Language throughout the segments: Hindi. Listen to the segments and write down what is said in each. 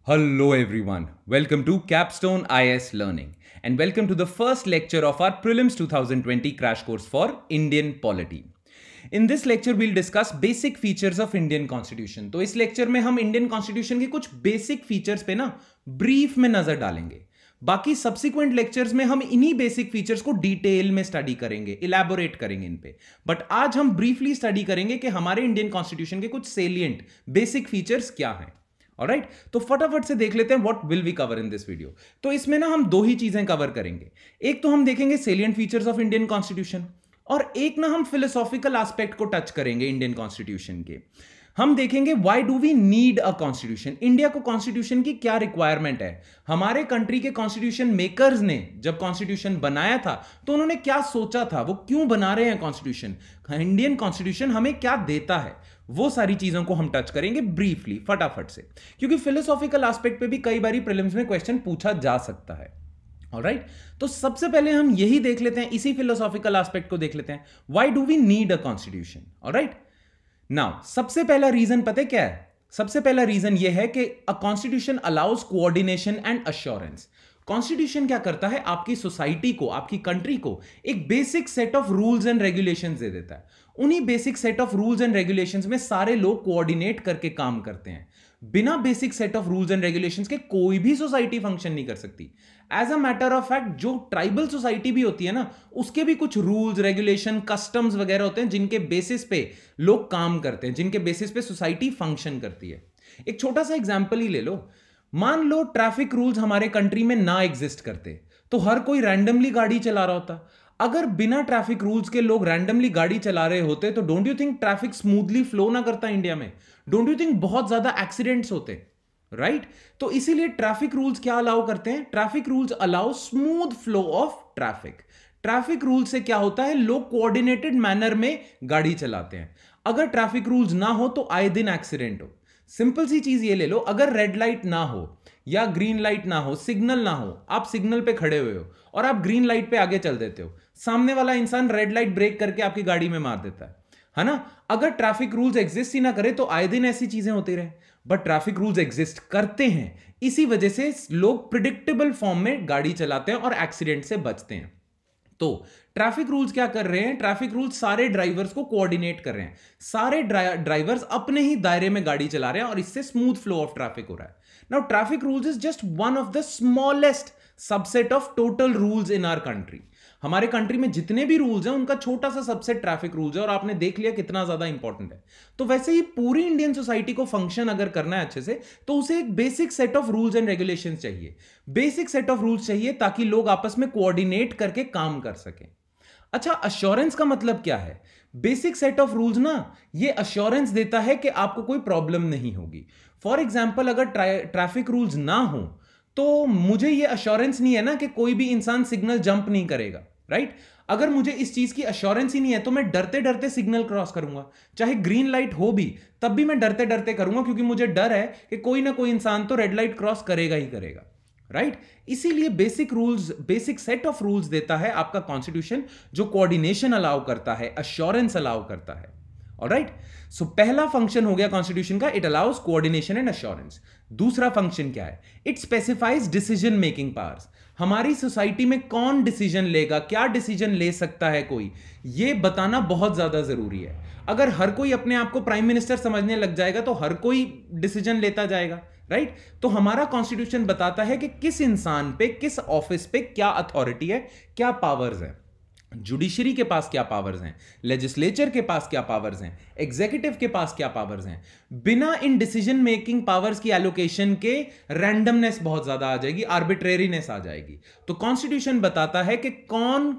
Hello everyone, welcome to Capstone IAS Learning and welcome to the first lecture of our Prelims 2020 crash course for Indian Polity. In this lecture we'll discuss basic features of Indian Constitution. तो इस लेक्चर में हम इंडियन कॉन्स्टिट्यूशन के कुछ बेसिक फीचर्स पे ना ब्रीफ में नजर डालेंगे. बाकी सब्सिक्वेंट लेक्चर्स में हम इन्हीं बेसिक फीचर्स को डिटेल में स्टडी करेंगे, इलैबोरेट करेंगे इन पे. बट आज हम ब्रीफली स्टडी करेंगे कि हमारे इंडियन कॉन्स्टिट्यूशन के कुछ सेलिएंट बेसिक फीचर्स क्या हैं. ऑलराइट, तो फटाफट से देख लेते हैं what will we cover in this video. तो इसमें ना हम दो ही चीजें कवर करेंगे. एक तो हम देखेंगे salient features of Indian constitution और एक ना हम फिलोसॉफिकल एस्पेक्ट को टच करेंगे इंडियन कॉन्स्टिट्यूशन के. हम देखेंगे why do we need a constitution. India को कॉन्स्टिट्यूशन की क्या रिक्वायरमेंट है. हमारे कंट्री के कॉन्स्टिट्यूशन मेकर्स ने जब कॉन्स्टिट्यूशन बनाया था तो उन्होंने क्या सोचा था, वो क्यों बना रहे हैं कॉन्स्टिट्यूशन, इंडियन कॉन्स्टिट्यूशन हमें क्या देता है, वो सारी चीजों को हम टच करेंगे ब्रीफली फटाफट से, क्योंकि फिलोसॉफिकल एस्पेक्ट पे भी कई बार प्रीलिम्स में क्वेश्चन पूछा जा सकता है. ऑलराइट, तो सबसे पहले हम यही देख लेते हैं, इसी फिलोसॉफिकल एस्पेक्ट को देख लेते हैं. Why do we need a constitution. Alright, now सबसे पहला रीजन पता है क्या है. सबसे पहला रीजन यह है कि a constitution allows coordination and assurance. Constitution क्या करता है, आपकी सोसाइटी को, आपकी कंट्री को एक basic set of rules and regulations दे देता है. उन्हीं basic set of rules and regulations में सारे लोग कोऑर्डिनेट करके काम करते हैं. बिना basic set of rules and regulations के कोई भी सोसाइटी फंक्शन नहीं कर सकती. As a matter of fact जो ट्राइबल सोसाइटी भी होती है ना, उसके भी कुछ रूल्स रेगुलेशन कस्टम्स वगैरह होते हैं जिनके बेसिस पे लोग काम करते हैं, जिनके बेसिस पे सोसाइटी फंक्शन करती है. एक छोटा सा एग्जांपल ही ले लो. मान लो ट्रैफिक रूल्स हमारे कंट्री में ना एग्जिस्ट करते तो हर कोई रैंडमली गाड़ी चला रहा होता. अगर बिना ट्रैफिक रूल्स के लोग रैंडमली गाड़ी चला रहे होते तो don't you think traffic smoothly flow ना करता इंडिया में. डोंट यू थिंक बहुत ज्यादा एक्सीडेंट्स होते. राइट, तो इसीलिए ट्रैफिक रूल्स क्या अलाउ करते हैं, traffic rules allow smooth flow of traffic. Traffic rule से क्या होता है, लोग कोऑर्डिनेटेड मैनर में गाड़ी चलाते हैं. अगर ट्रैफिक रूल्स ना हो तो आए दिन एक्सीडेंट हो. सिंपल सी चीज ये ले लो, अगर रेड लाइट ना हो या ग्रीन लाइट ना हो, सिग्नल ना हो, आप सिग्नल पे खड़े हुए हो और आप ग्रीन लाइट पे आगे चल देते हो, सामने वाला इंसान रेड लाइट ब्रेक करके आपकी गाड़ी में मार देता है ना. अगर ट्रैफिक रूल्स एग्जिस्ट ही ना करे तो आए दिन ऐसी चीजें होती रहे. बट ट्रैफिक रूल्स एग्जिस्ट करते हैं, इसी वजह से लोग प्रिडिक्टेबल फॉर्म में गाड़ी चलाते हैं और एक्सीडेंट से बचते हैं. तो ट्रैफिक रूल्स क्या कर रहे हैं, ट्रैफिक रूल्स सारे ड्राइवर्स को कोऑर्डिनेट कर रहे हैं. सारे ड्राइवर्स अपने ही दायरे में गाड़ी चला रहे हैं और इससे स्मूथ फ्लो ऑफ ट्रैफिक हो रहा है. Now traffic rules is just one of the smallest subset of total rules in our country. हमारे कंट्री में जितने भी रूल्स हैं उनका छोटा सा सबसेट ट्रैफिक रूल्स है और आपने देख लिया कितना ज्यादा इंपॉर्टेंट है. तो वैसे ही पूरी इंडियन सोसाइटी को फंक्शन अगर करना है अच्छे से तो उसे एक basic set of rules and regulations चाहिए. बेसिक सेट ऑफ रूल्स चाहिए ताकि लोग आपस में कोऑर्डिनेट करके काम कर सकें. अच्छा, अश्योरेंस का मतलब क्या है. बेसिक सेट ऑफ रूल्स ना ये अश्योरेंस देता है कि आपको कोई प्रॉब्लम नहीं होगी. फॉर एग्जाम्पल, अगर ट्रैफिक रूल्स ना हो तो मुझे ये अश्योरेंस नहीं है ना कि कोई भी इंसान सिग्नल जंप नहीं करेगा. राइट, अगर मुझे इस चीज की अश्योरेंस ही नहीं है तो मैं डरते डरते सिग्नल क्रॉस करूंगा. चाहे ग्रीन लाइट हो भी तब भी मैं डरते डरते करूंगा, क्योंकि मुझे डर है कि कोई ना कोई इंसान तो रेड लाइट क्रॉस करेगा ही करेगा. राइट, इसीलिए basic rules, basic set of rules देता है आपका कॉन्स्टिट्यूशन, जो कोऑर्डिनेशन अलाउ करता है, अश्योरेंस अलाउ करता है. ऑलराइट, सो पहला फंक्शन हो गया कॉन्स्टिट्यूशन का, it allows coordination and assurance. दूसरा फंक्शन क्या है, it specifies decision making powers. हमारी सोसाइटी में कौन डिसीजन लेगा, क्या डिसीजन ले सकता है कोई, यह बताना बहुत ज्यादा जरूरी है. अगर हर कोई अपने आप को प्राइम मिनिस्टर समझने लग जाएगा तो हर कोई डिसीजन लेता जाएगा. राइट, तो हमारा कॉन्स्टिट्यूशन बताता है कि किस इंसान पे, किस ऑफिस पे क्या अथॉरिटी है, क्या पावर्स है. जुडिशरी के पास क्या पावर्स हैं, लेजिस्लेचर के पास क्या पावर्स हैं, एग्जीक्यूटिव के पास क्या पावर्स हैं. बिना इन डिसीजन मेकिंग पावर्स की एलोकेशन के रैंडमनेस बहुत ज्यादा आ जाएगी, आर्बिट्रेरीनेस आ जाएगी. तो कॉन्स्टिट्यूशन बताता है कि कौन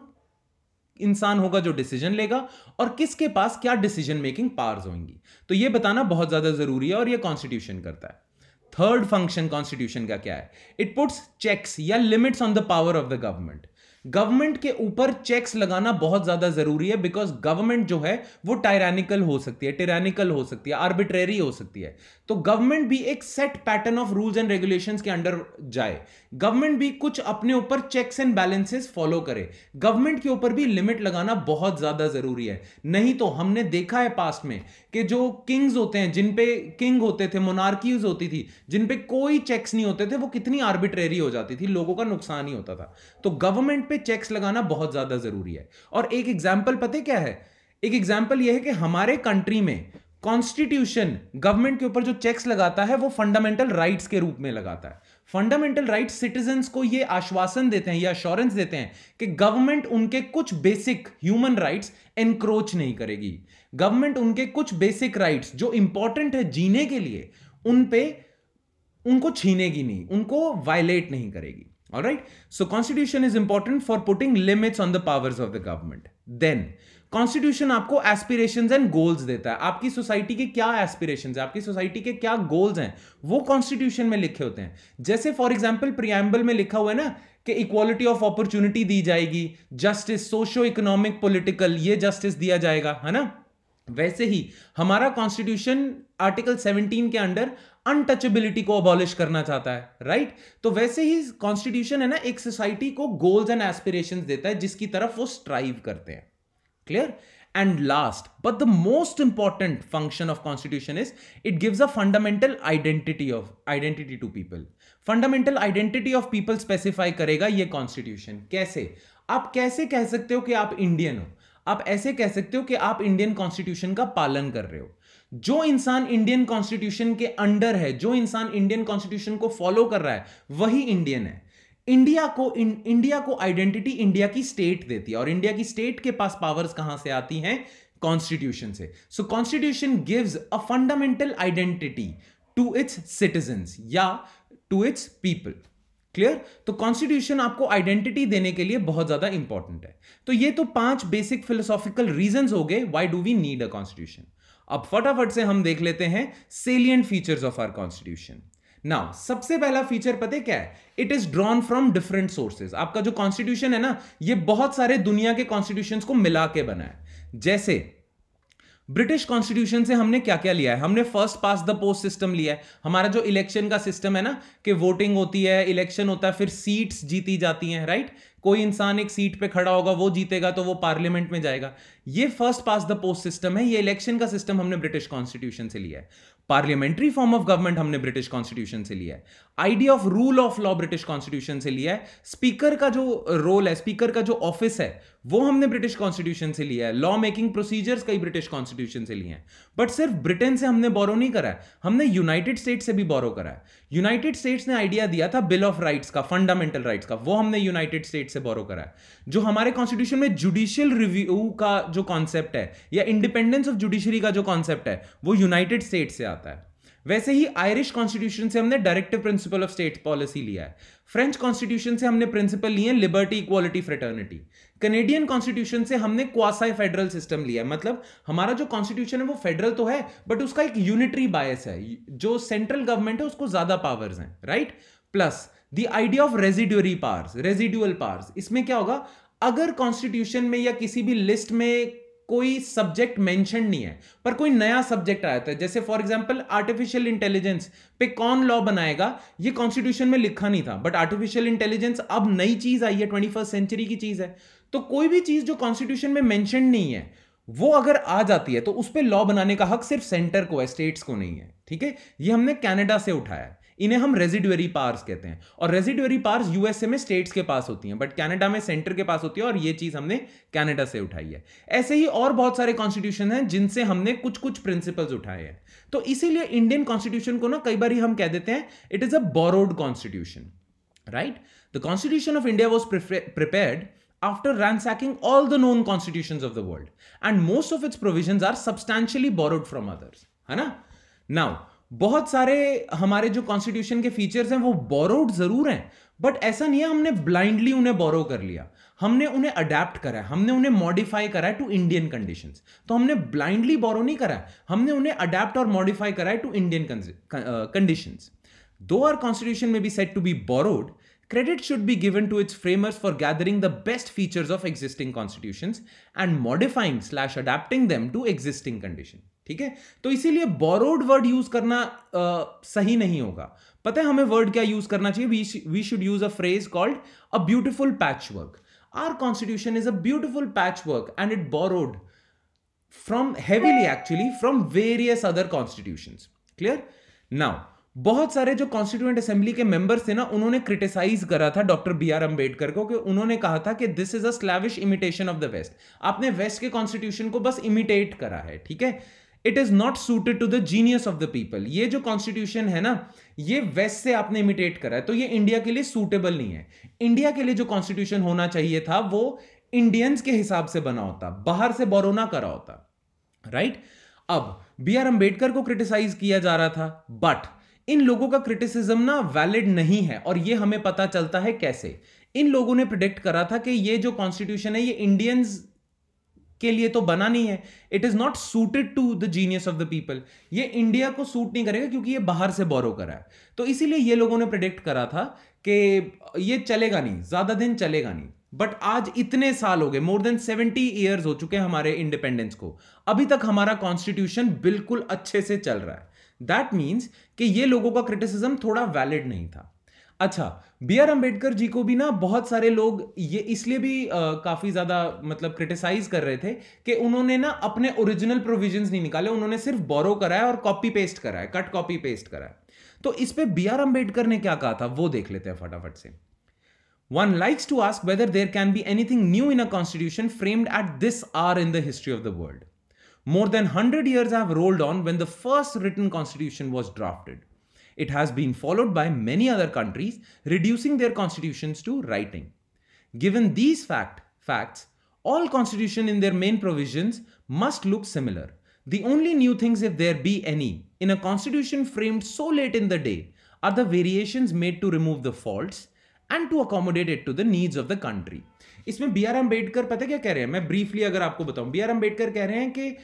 इंसान होगा जो डिसीजन लेगा और किसके पास क्या डिसीजन मेकिंग पावर्स होंगी. तो यह बताना बहुत ज्यादा जरूरी है और यह कॉन्स्टिट्यूशन करता है. थर्ड फंक्शन कॉन्स्टिट्यूशन का क्या है, इट पुट्स चेक्स या limits on the power of the government. Government के ऊपर चेक्स लगाना बहुत ज्यादा जरूरी है, बिकॉज गवर्नमेंट जो है वो टायरानिकल हो सकती है, टिरानिकल हो सकती है, आर्बिट्रेरी हो सकती है। तो गवर्नमेंट भी एक set pattern of rules and regulations के अंडर जाए, गवर्नमेंट भी कुछ अपने ऊपर चेक्स एंड बैलेंसेस फॉलो करे, गवर्नमेंट के ऊपर भी लिमिट लगाना बहुत ज्यादा जरूरी है। नहीं तो हमने देखा है पास्ट में कि जो किंग्स होते हैं, जिन पे किंग होते थे, मोनार्कीज होती थी, जिन पे कोई चेक्स नहीं होते थे, वो कितनी आर्बिट्रेरी हो जाती थी, लोगों का नुकसान ही होता था। तो गवर्नमेंट पे चेक्स लगाना बहुत ज्यादा जरूरी है। और एक एग्जाम्पल पता क्या है? एक एग्जाम्पल यह है कि हमारे कंट्री में कॉन्स्टिट्यूशन गवर्नमेंट के ऊपर जो चेक्स लगाता है वो फंडामेंटल राइट्स के रूप में लगाता है। फंडामेंटल राइट्स सिटीजन्स को ये आश्वासन देते हैं, ये अश्योरेंस देते हैं कि गवर्नमेंट उनके कुछ बेसिक ह्यूमन राइट्स एनक्रोच नहीं करेगी, गवर्नमेंट उनके कुछ बेसिक राइट्स जो इंपॉर्टेंट है जीने के लिए उनको छीनेगी नहीं, उनको वायलेट नहीं करेगी। Alright, so constitution is important for putting limits on the powers of the government. Then constitution आपको एस्पिरेशंस एंड गोल्स देता है, आपकी सोसाइटी के क्या एस्पिरेशंस है, आपकी सोसाइटी के क्या गोल्स हैं, वो कॉन्स्टिट्यूशन में लिखे होते हैं। जैसे फॉर एग्जांपल प्रीएम्बल में लिखा हुआ है ना कि इक्वालिटी ऑफ अपॉर्चुनिटी दी जाएगी, जस्टिस सोशो इकोनॉमिक पॉलिटिकल, ये जस्टिस दिया जाएगा, है ना। वैसे ही हमारा कॉन्स्टिट्यूशन आर्टिकल 17 के अंडर अनटचेबिलिटी को अबॉलिश करना चाहता है, राइट। तो वैसे ही कॉन्स्टिट्यूशन है ना, एक सोसाइटी को गोल्स एंड एस्पिरेशंस देता है जिसकी तरफ वो स्ट्राइव करते हैं। Clear? And last, but the most important function of constitution is it gives a fundamental identity to people. Fundamental identity of people specify करेगा ये constitution। कैसे? आप कैसे कह सकते हो कि आप इंडियन हो? आप ऐसे कह सकते हो कि आप इंडियन कॉन्स्टिट्यूशन का पालन कर रहे हो। जो इंसान इंडियन कॉन्स्टिट्यूशन के अंडर है, जो इंसान इंडियन कॉन्स्टिट्यूशन को फॉलो कर रहा है, वही इंडियन है। इंडिया को आइडेंटिटी इंडिया की स्टेट देती है, और इंडिया की स्टेट के पास पावर्स कहां से आती हैं? कॉन्स्टिट्यूशन से। So constitution gives a fundamental identity to its citizens या टू इट्स पीपल। क्लियर? तो कॉन्स्टिट्यूशन आपको आइडेंटिटी देने के लिए बहुत ज्यादा इंपॉर्टेंट है। तो ये तो 5 बेसिक फिलोसॉफिकल रीजंस हो गए why do we need a constitution. अब फटाफट से हम देख लेते हैं salient features of our constitution. Now सबसे पहला फीचर पता है क्या है? It is drawn from different sources. आपका जो कॉन्स्टिट्यूशन है ना, ये बहुत सारे दुनिया के कॉन्स्टिट्यूशंस को मिला के बना है। जैसे ब्रिटिश कॉन्स्टिट्यूशन से हमने क्या क्या लिया है? हमने first past the post system लिया है। हमारा जो इलेक्शन का सिस्टम है ना, कि वोटिंग होती है, इलेक्शन होता है, फिर सीट्स जीती जाती हैं, राइट। कोई इंसान एक सीट पे खड़ा होगा, वो जीतेगा तो वो पार्लियामेंट में जाएगा। ये first past the post system है, ये इलेक्शन का सिस्टम हमने ब्रिटिश कॉन्स्टिट्यूशन से लिया है। पार्लियामेंट्री फॉर्म ऑफ गवर्नमेंट हमने ब्रिटिश कॉन्स्टिट्यूशन से लिया है। Idea of rule of law British constitution से लिया है। स्पीकर का जो रोल है, स्पीकर का जो ऑफिस है, वो हमने ब्रिटिश कॉन्स्टिट्यूशन से लिया है। लॉ मेकिंग प्रोसीजर्स कई ब्रिटिश कॉन्स्टिट्यूशन से लिए हैं। बट सिर्फ ब्रिटेन से हमने बोरो नहीं करा है, हमने यूनाइटेड स्टेट्स से भी बोरो करा है। यूनाइटेड स्टेट्स ने आइडिया दिया था बिल ऑफ राइट्स का, फंडामेंटल राइट्स का, वो हमने यूनाइटेड स्टेट्स से बोरो करा है। जो हमारे कॉन्स्टिट्यूशन में जुडिशियल रिव्यू का जो कॉन्सेप्ट है, या इंडिपेंडेंस ऑफ जुडिशरी का जो कॉन्सेप्ट है, वो यूनाइटेड स्टेट्स से आता है। वैसे ही आयरिश कॉन्स्टिट्यूशन से हमने directive principle of state policy लिया है। फ्रेंच कॉन्स्टिट्यूशन से हमने प्रिंसिपल लिए हैं liberty, equality, fraternity. Canadian constitution से हमने क्वासी फेडरल सिस्टम लिया है। मतलब हमारा जो कॉन्स्टिट्यूशन है वो फेडरल तो है, बट उसका एक यूनिटरी बायस है, जो सेंट्रल गवर्नमेंट है उसको ज्यादा पावर्स हैं, right. Plus the idea of residuary powers, residual powers. इसमें क्या होगा, अगर कॉन्स्टिट्यूशन में या किसी भी लिस्ट में कोई सब्जेक्ट मेंशन नहीं है, पर कोई नया सब्जेक्ट आया था, जैसे फॉर एग्जांपल आर्टिफिशियल इंटेलिजेंस पे कौन लॉ बनाएगा, ये कॉन्स्टिट्यूशन में लिखा नहीं था, बट आर्टिफिशियल इंटेलिजेंस अब नई चीज आई है, 21st सेंचुरी की चीज है। तो कोई भी चीज जो कॉन्स्टिट्यूशन में मेंशन नहीं है, वो अगर आ जाती है तो उस पर लॉ बनाने का हक सिर्फ सेंटर को है, स्टेट्स को नहीं है, ठीक है। ये हमने कनाडा से उठाया है। इन्हें हम रेजिडुअरी पावर्स कहते हैं, और रेजिडुअरी पावर्स यूएसए में स्टेट्स के पास होती हैं, बट कनाडा में सेंटर के पास होती है, और ये चीज हमने कनाडा से उठाई है। ऐसे ही और बहुत सारे कॉन्स्टिट्यूशन हैं जिनसे हमने कुछ कुछ प्रिंसिपल्स उठाए हैं। तो इसीलिए इंडियन कॉन्स्टिट्यूशन को ना कई बार हम कह देते हैं it is a borrowed constitution, right. The constitution of India was prepared after ransacking all the known constitutions of the world, and most of its provisions are substantially borrowed from others, है ना। Now बहुत सारे हमारे जो कॉन्स्टिट्यूशन के फीचर्स हैं वो बोरोड जरूर हैं, बट ऐसा नहीं है हमने ब्लाइंडली उन्हें बोरो कर लिया, हमने उन्हें अडेप्ट करा है, हमने उन्हें मॉडिफाई करा है टू इंडियन कंडीशंस। तो हमने ब्लाइंडली बोरो नहीं करा है, हमने उन्हें अडेप्ट और मॉडिफाई करा है to Indian conditions. Though our constitution में be said to be borrowed, credit should be given to its framers for gathering the best features of existing constitutions and modifying / adapting them to existing condition. ठीक है, तो इसीलिए borrowed word यूज करना सही नहीं होगा. पता है हमें वर्ड क्या यूज करना चाहिए? We should use a phrase called a beautiful patchwork. Our constitution is a beautiful patchwork and it borrowed from heavily actually from various other constitutions. Clear? Now, बहुत सारे जो कॉन्स्टिट्यूएंट असेंबली के मेंबर्स थे ना, उन्होंने क्रिटिसाइज करा था डॉक्टर बी आर अम्बेडकर को कि उन्होंने कहा था कि this is a slavish imitation of the west. आपने वेस्ट के कॉन्स्टिट्यूशन को बस इमिटेट करा है. ठीक है, it is not suited to the genius of the people. ये जो कॉन्स्टिट्यूशन है ना, ये वेस्ट से आपने इमिटेट करा है, तो ये इंडिया के लिए सूटेबल नहीं है. इंडिया के लिए जो कॉन्स्टिट्यूशन होना चाहिए था वो इंडियंस के हिसाब से बना होता, बाहर से बोरो ना करा होता. राइट? अब बी आर अम्बेडकर को क्रिटिसाइज किया जा रहा था, बट इन लोगों का क्रिटिसिज्म ना वैलिड नहीं है. और ये हमें पता चलता है कैसे? इन लोगों ने प्रिडिक्ट करा था कि ये जो कॉन्स्टिट्यूशन है ये इंडियंस के लिए तो बना नहीं है. It is not suited to the genius of the people. ये इंडिया को सूट नहीं करेगा क्योंकि ये बाहर से बोरो करा है. तो इसीलिए ये लोगों ने प्रिडिक्ट करा था कि ये चलेगा नहीं, ज्यादा दिन चलेगा नहीं. बट आज इतने साल हो गए, मोर देन 70 ईयर्स हो चुके हैं हमारे इंडिपेंडेंस को, अभी तक हमारा कॉन्स्टिट्यूशन बिल्कुल अच्छे से चल रहा है. दैट मीन्स कि ये लोगों का क्रिटिसिज्म थोड़ा वैलिड नहीं था. अच्छा, बी आर अम्बेडकर जी को भी ना बहुत सारे लोग ये इसलिए भी काफी ज्यादा मतलब क्रिटिसाइज कर रहे थे कि उन्होंने ना अपने ओरिजिनल प्रोविजंस नहीं निकाले, उन्होंने सिर्फ बोरो करा है और कॉपी पेस्ट करा है, कट कॉपी पेस्ट करा है. तो इस पे बी आर अम्बेडकर ने क्या कहा था वो देख लेते हैं फटाफट से. One likes to ask whether there can be anything new in a constitution framed at this hour in the history of the world. More than 100 years have rolled on when the first written constitution was drafted. It has been followed by many other countries, reducing their constitutions to writing. Given these facts, all constitutions in their main provisions must look similar. The only new things, if there be any, in a constitution framed so late in the day are the variations made to remove the faults and to accommodate it to the needs of the country. इसमें बी आर अम्बेडकर पता क्या कह रहे हैं? मैं ब्रीफली अगर आपको बताऊं, बी आर अम्बेडकर कह रहे हैं कि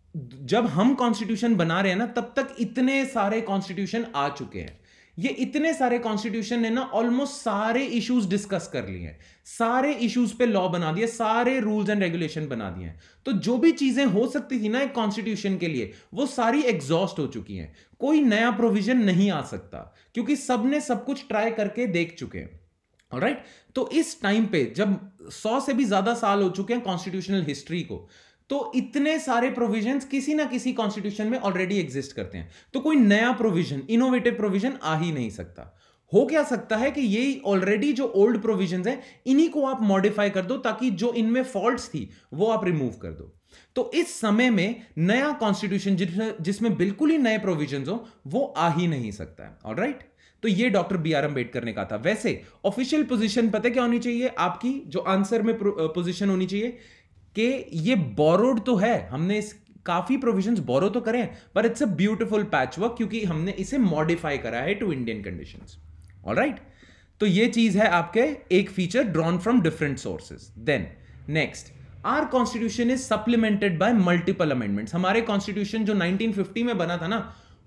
जब हम कॉन्स्टिट्यूशन बना रहे हैं ना, तब तक इतने सारे कॉन्स्टिट्यूशन आ चुके हैं. ये इतने सारे कॉन्स्टिट्यूशन ने ना ऑलमोस्ट सारे इश्यूज डिस्कस कर लिए हैं, सारे इश्यूज पे लॉ बना दिए, सारे रूल्स एंड रेगुलेशन बना दिए हैं. तो जो भी चीजें हो सकती थी ना एक कॉन्स्टिट्यूशन के लिए, वो सारी एग्जॉस्ट हो चुकी हैं. कोई नया प्रोविजन नहीं आ सकता क्योंकि सबने सब कुछ ट्राई करके देख चुके हैं. ऑलराइट? तो इस टाइम पे जब 100 से भी ज्यादा साल हो चुके हैं कॉन्स्टिट्यूशनल हिस्ट्री को, तो इतने सारे प्रोविजंस किसी ना किसी कॉन्स्टिट्यूशन में ऑलरेडी एग्जिस्ट करते हैं. तो कोई नया प्रोविजन, इनोवेटिव प्रोविजन आ ही नहीं सकता. हो क्या सकता है कि ये ऑलरेडी जो ओल्ड प्रोविजंस हैं इन्हीं को आप मॉडिफाई कर दो ताकि जो इनमें फॉल्ट्स थी वो आप रिमूव कर दो. तो इस समय में नया कॉन्स्टिट्यूशन जिसमें बिल्कुल ही नए प्रोविजंस हो वो आ ही नहीं सकता है. ऑलराइट? तो ये डॉक्टर बी आर अम्बेडकर ने कहा था. वैसे ऑफिशियल पोजीशन पता क्या होनी चाहिए आपकी? जो आंसर में पोजीशन होनी चाहिए कि ये बोरोड तो है, हमने काफी प्रोविजंस बोरो तो करें, पर इट्स अ ब्यूटीफुल पैचवर्क क्योंकि हमने इसे मॉडिफाई करा है टू इंडियन कंडीशंस. ऑलराइट? तो ये चीज है आपके एक feature drawn from different sources. Then next, our constitution is supplemented by multiple amendments. हमारे कॉन्स्टिट्यूशन जो 1950 में बना था ना,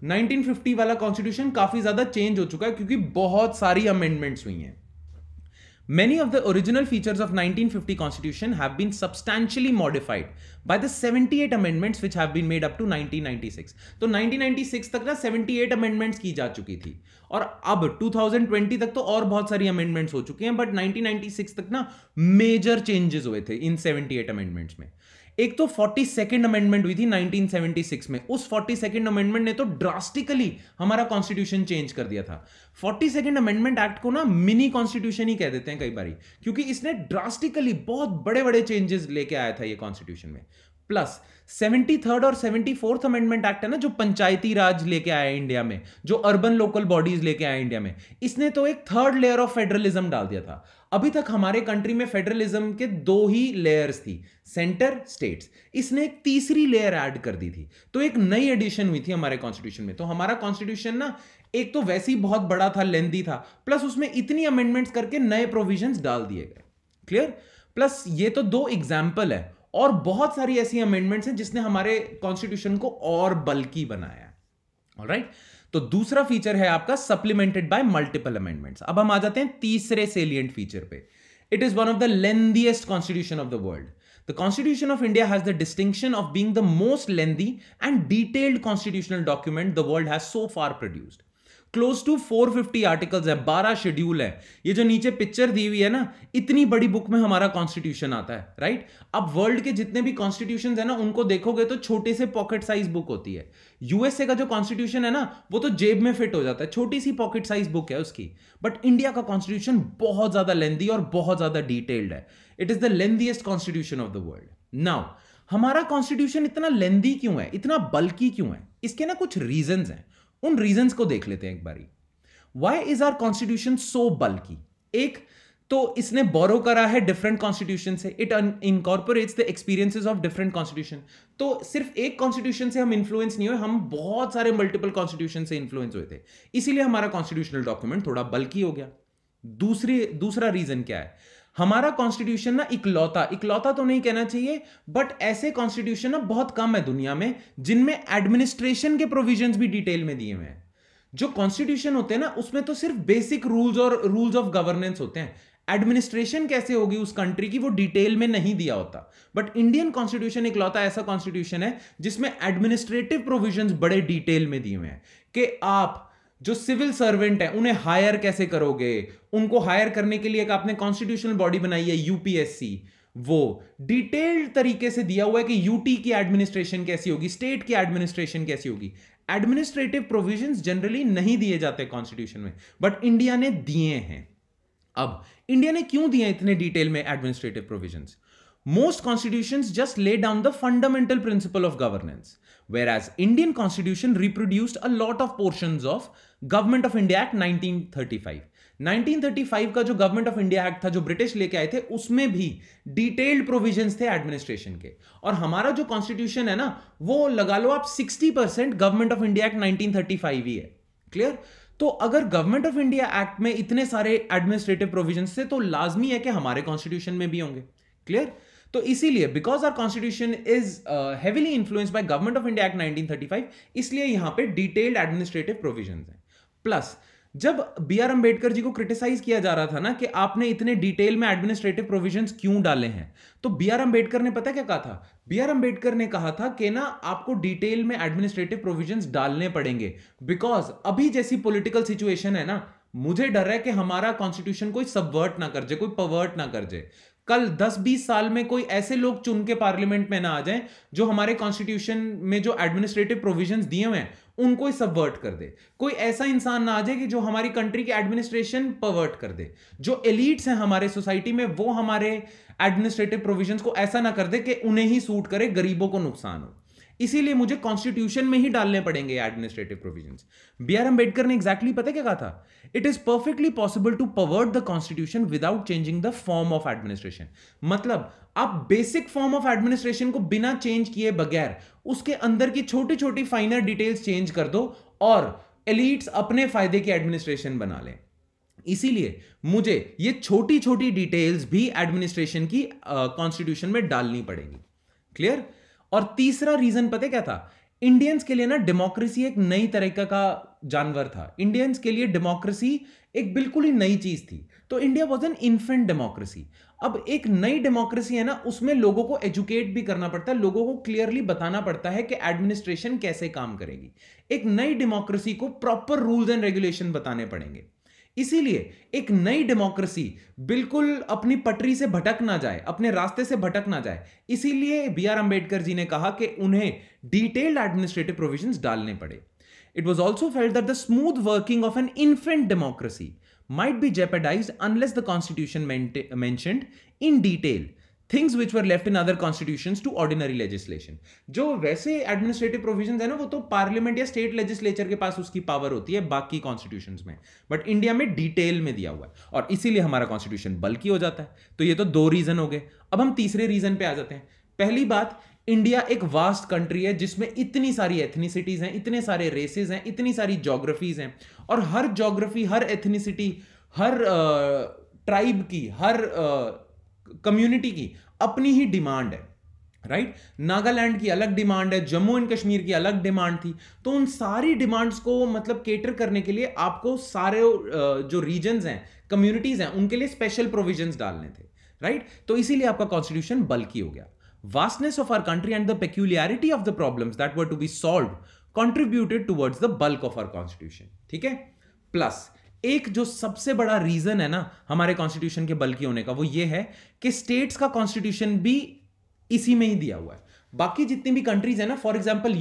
1950 वाला कॉन्स्टिट्यूशन काफी ज्यादा चेंज हो चुका है क्योंकि बहुत सारी अमेंडमेंट्स हुई हैं. Many of the original features of 1950 Constitution have been substantially modified by the 78 amendments which have been made up to 1996. तो 1996 तक ना 78 amendments की जा चुकी थी और अब 2020 तक तो और बहुत सारी amendments हो चुकी हैं, बट 1996 तक ना मेजर चेंजेस हुए थे इन 78 amendments में. एक तो 42nd अमेंडमेंट हुई थी 1976 में. उस 42nd अमेंडमेंट ने तो ड्रास्टिकली हमारा कॉन्स्टिट्यूशन चेंज कर दिया था. 42nd अमेंडमेंट एक्ट को ना मिनी कॉन्स्टिट्यूशन ही कह देते हैं कई बारी, क्योंकि इसने ड्रास्टिकली बहुत बड़े बड़े चेंजेस लेके आया था ये कॉन्स्टिट्यूशन में. प्लस 73rd और 74th अमेंडमेंट एक्ट है ना, जो पंचायती राज लेके आया इंडिया में, जो अर्बन लोकल बॉडीज लेके आया इंडिया में, इसने तो एक थर्ड लेयर ऑफ फेडरलिज्म डाल दिया था. अभी तक हमारे कंट्री में फेडरलिज्म के 2 ही लेयर्स थी, सेंटर, स्टेट्स. इसने एक तीसरी लेयर ऐड कर दी थी. तो एक नई एडिशन हुई थी हमारे कॉन्स्टिट्यूशन में. तो हमारा कॉन्स्टिट्यूशन ना एक तो वैसे ही बहुत बड़ा था, लेंथी था, प्लस उसमें इतनी अमेंडमेंट्स करके नए प्रोविजंस डाल दिए गए. क्लियर? प्लस ये तो 2 एग्जाम्पल है और बहुत सारी ऐसी अमेंडमेंट्स हैं जिसने हमारे कॉन्स्टिट्यूशन को और बल्कि बनाया है. ऑलराइट? तो दूसरा फीचर है आपका सप्लीमेंटेड बाय मल्टीपल अमेंडमेंट्स। अब हम आ जाते हैं तीसरे सेलिएंट फीचर पे। It is one of the lengthiest constitution of the world. The Constitution of India has the distinction of being the most lengthy and detailed constitutional document the world has so far produced. Close to 450 articles है, 12 शेड्यूल है। ये जो नीचे पिक्चर दी हुई है ना, इतनी बड़ी बुक में हमारा कॉन्स्टिट्यूशन आता है, राइट। अब वर्ल्ड के जितने भी कॉन्स्टिट्यूशन है ना, उनको देखोगे तो छोटे से पॉकेट साइज बुक होती है। यूएसए का जो कॉन्स्टिट्यूशन है ना, वो तो जेब में फिट हो जाता है, छोटी सी पॉकेट साइज बुक है उसकी। बट इंडिया का कॉन्स्टिट्यूशन बहुत ज्यादा लेंथी और बहुत ज्यादा डिटेल्ड है। It is the lengthiest constitution of the world. Now हमारा कॉन्स्टिट्यूशन इतना लेंथी क्यों है, इतना बल्कि क्यों है? इसके ना कुछ रीजंस हैं, उन रीजंस को देख लेते हैं एक बारी। Why is our constitution so bulky? एक तो इसने बोरो करा है डिफरेंट कॉन्स्टिट्यूशन से, it incorporates the experiences of different constitution. तो सिर्फ एक कॉन्स्टिट्यूशन से हम इन्फ्लुएंस नहीं हुए, हम बहुत सारे मल्टीपल कॉन्स्टिट्यूशन से इन्फ्लुएंस हुए थे, इसीलिए हमारा कॉन्स्टिट्यूशनल डॉक्यूमेंट थोड़ा बल्की हो गया। दूसरा रीजन क्या है? हमारा कॉन्स्टिट्यूशन ना इकलौता तो नहीं कहना चाहिए, बट ऐसे कॉन्स्टिट्यूशन ना बहुत कम है दुनिया में जिनमें एडमिनिस्ट्रेशन के प्रोविजंस भी डिटेल में दिए हुए हैं। जो कॉन्स्टिट्यूशन होते हैं ना, उसमें तो सिर्फ बेसिक रूल्स और रूल्स ऑफ गवर्नेंस होते हैं। एडमिनिस्ट्रेशन कैसे होगी उस कंट्री की, वो डिटेल में नहीं दिया होता। बट इंडियन कॉन्स्टिट्यूशन इकलौता ऐसा कॉन्स्टिट्यूशन है जिसमें एडमिनिस्ट्रेटिव प्रोविजंस बड़े डिटेल में दिए हुए हैं कि आप जो सिविल सर्वेंट है उन्हें हायर कैसे करोगे, उनको हायर करने के लिए एक आपने कॉन्स्टिट्यूशनल बॉडी बनाई है यूपीएससी, वो डिटेल्ड तरीके से दिया हुआ है कि यूटी की एडमिनिस्ट्रेशन कैसी होगी, स्टेट की एडमिनिस्ट्रेशन कैसी होगी। एडमिनिस्ट्रेटिव प्रोविजंस जनरली नहीं दिए जाते कॉन्स्टिट्यूशन में, बट इंडिया ने दिए हैं। अब इंडिया ने क्यों दिए इतने डिटेल में administrative provisions? Most constitutions just lay down the fundamental principle of governance, whereas Indian constitution reproduced a lot of portions of Government of India Act 1935. 1935 का जो गवर्नमेंट ऑफ इंडिया एक्ट था जो ब्रिटिश लेके आए थे, उसमें भी डिटेल्ड प्रोविजंस थे एडमिनिस्ट्रेशन के। और हमारा जो कॉन्स्टिट्यूशन है ना, वो लगा लो आप 60% गवर्नमेंट ऑफ इंडिया एक्ट 1935 ही है। क्लियर? तो अगर गवर्नमेंट ऑफ इंडिया एक्ट में इतने सारे एडमिनिस्ट्रेटिव प्रोविजंस थे, तो लाजमी है कि हमारे कॉन्स्टिट्यूशन में भी होंगे। क्लियर? तो इसीलिए because our constitution is heavily influenced by government of India act 1935, इसलिए यहां पे डिटेल्ड एडमिनिस्ट्रेटिव प्रोविजंस हैं। प्लस जब बी आर अंबेडकर जी को क्रिटिसाइज किया जा रहा था ना कि आपने इतने डिटेल में एडमिनिस्ट्रेटिव प्रोविजंस क्यों डाले हैं, तो बी आर अंबेडकर ने पता क्या कहा था? बी आर अंबेडकर ने कहा था कि ना आपको डिटेल में एडमिनिस्ट्रेटिव प्रोविजंस डालने पड़ेंगे, बिकॉज अभी जैसी पॉलिटिकल सिचुएशन है ना, मुझे डर है कि हमारा कॉन्स्टिट्यूशन कोई सबवर्ट ना कर जाए, कोई परवर्ट ना कर जाए। कल 10-20 साल में कोई ऐसे लोग चुन के पार्लियामेंट में ना आ जाएं जो हमारे कॉन्स्टिट्यूशन में जो एडमिनिस्ट्रेटिव प्रोविजंस दिए हुए हैं उनको ही सबवर्ट कर दे। कोई ऐसा इंसान ना आ जाए कि जो हमारी कंट्री की एडमिनिस्ट्रेशन परवर्ट कर दे। जो एलीट्स हैं हमारे सोसाइटी में, वो हमारे एडमिनिस्ट्रेटिव प्रोविजंस को ऐसा ना कर दे कि उन्हें ही सूट करे, गरीबों को नुकसान हो। इसीलिए मुझे कॉन्स्टिट्यूशन में ही डालने पड़ेंगे administrative provisions. B R Ambedkar ने एग्जैक्टली पता क्या कहा था? It is perfectly possible to pervert the constitution without changing the form of administration. मतलब आप बेसिक फॉर्म ऑफ एडमिनिस्ट्रेशन को बिना चेंज किए बगैर उसके अंदर की छोटी छोटी फाइनर डिटेल्स चेंज कर दो और एलीट्स अपने फायदे की एडमिनिस्ट्रेशन बना लें। इसीलिए मुझे ये छोटी छोटी डिटेल्स भी एडमिनिस्ट्रेशन की कॉन्स्टिट्यूशन में डालनी पड़ेगी। क्लियर? और तीसरा रीजन पता क्या था? इंडियंस के लिए ना डेमोक्रेसी एक नई तरीका का जानवर था। इंडियंस के लिए डेमोक्रेसी एक बिल्कुल ही नई चीज थी। तो India was an infant democracy. अब एक नई डेमोक्रेसी है ना, उसमें लोगों को एजुकेट भी करना पड़ता है, लोगों को क्लियरली बताना पड़ता है कि एडमिनिस्ट्रेशन कैसे काम करेगी। एक नई डेमोक्रेसी को प्रॉपर रूल्स एंड रेगुलेशन बताने पड़ेंगे। इसीलिए एक नई डेमोक्रेसी बिल्कुल अपनी पटरी से भटक ना जाए, अपने रास्ते से भटक ना जाए, इसीलिए बी आर अंबेडकर जी ने कहा कि उन्हें डिटेल्ड एडमिनिस्ट्रेटिव प्रोविजंस डालने पड़े। It was also felt that the smooth working of an infant democracy might be jeopardized unless the constitution mentioned in detail things which were left in other constitutions to ordinary legislation। जो वैसे एडमिनिस्ट्रेटिव प्रोविजंस है ना, वो तो पार्लियामेंट या स्टेट लेजिस्लेचर के पास उसकी पावर होती है बाकी कॉन्स्टिट्यूशंस में, बट इंडिया में डिटेल में दिया हुआ है और इसीलिए हमारा कॉन्स्टिट्यूशन बल्कि हो जाता है। तो ये तो दो रीजन हो गए। अब हम तीसरे रीजन पे आ जाते हैं। पहली बात, इंडिया एक वास्ट कंट्री है जिसमें इतनी सारी एथनिसिटीज हैं, इतने सारे रेसेस हैं, इतनी सारी ज्योग्राफीज हैं, और हर ज्योग्राफी, हर एथनिसिटी, हर ट्राइब की, हर कम्युनिटी की अपनी ही डिमांड है। राइट। नागालैंड की अलग डिमांड है, जम्मू एंड कश्मीर की अलग डिमांड थी। तो उन सारी डिमांड्स को मतलब केटर करने के लिए आपको सारे जो रीजन्स हैं, कम्युनिटीज हैं, उनके लिए स्पेशल प्रोविजंस डालने थे, राइट। तो इसीलिए आपका कॉन्स्टिट्यूशन बल्की हो गया। Vastness of our country and the peculiarity of the problems that were to be solved contributed towards the bulk of our constitution, ठीक है। प्लस एक जो सबसे बड़ा रीजन है ना हमारे कॉन्स्टिट्यूशन के बल्की होने का, वो ये है कि स्टेट्स का कॉन्स्टिट्यूशन भी इसी में ही दिया हुआ है। बाकी जितनी भी कंट्रीज है ना, फॉर एग्जांपल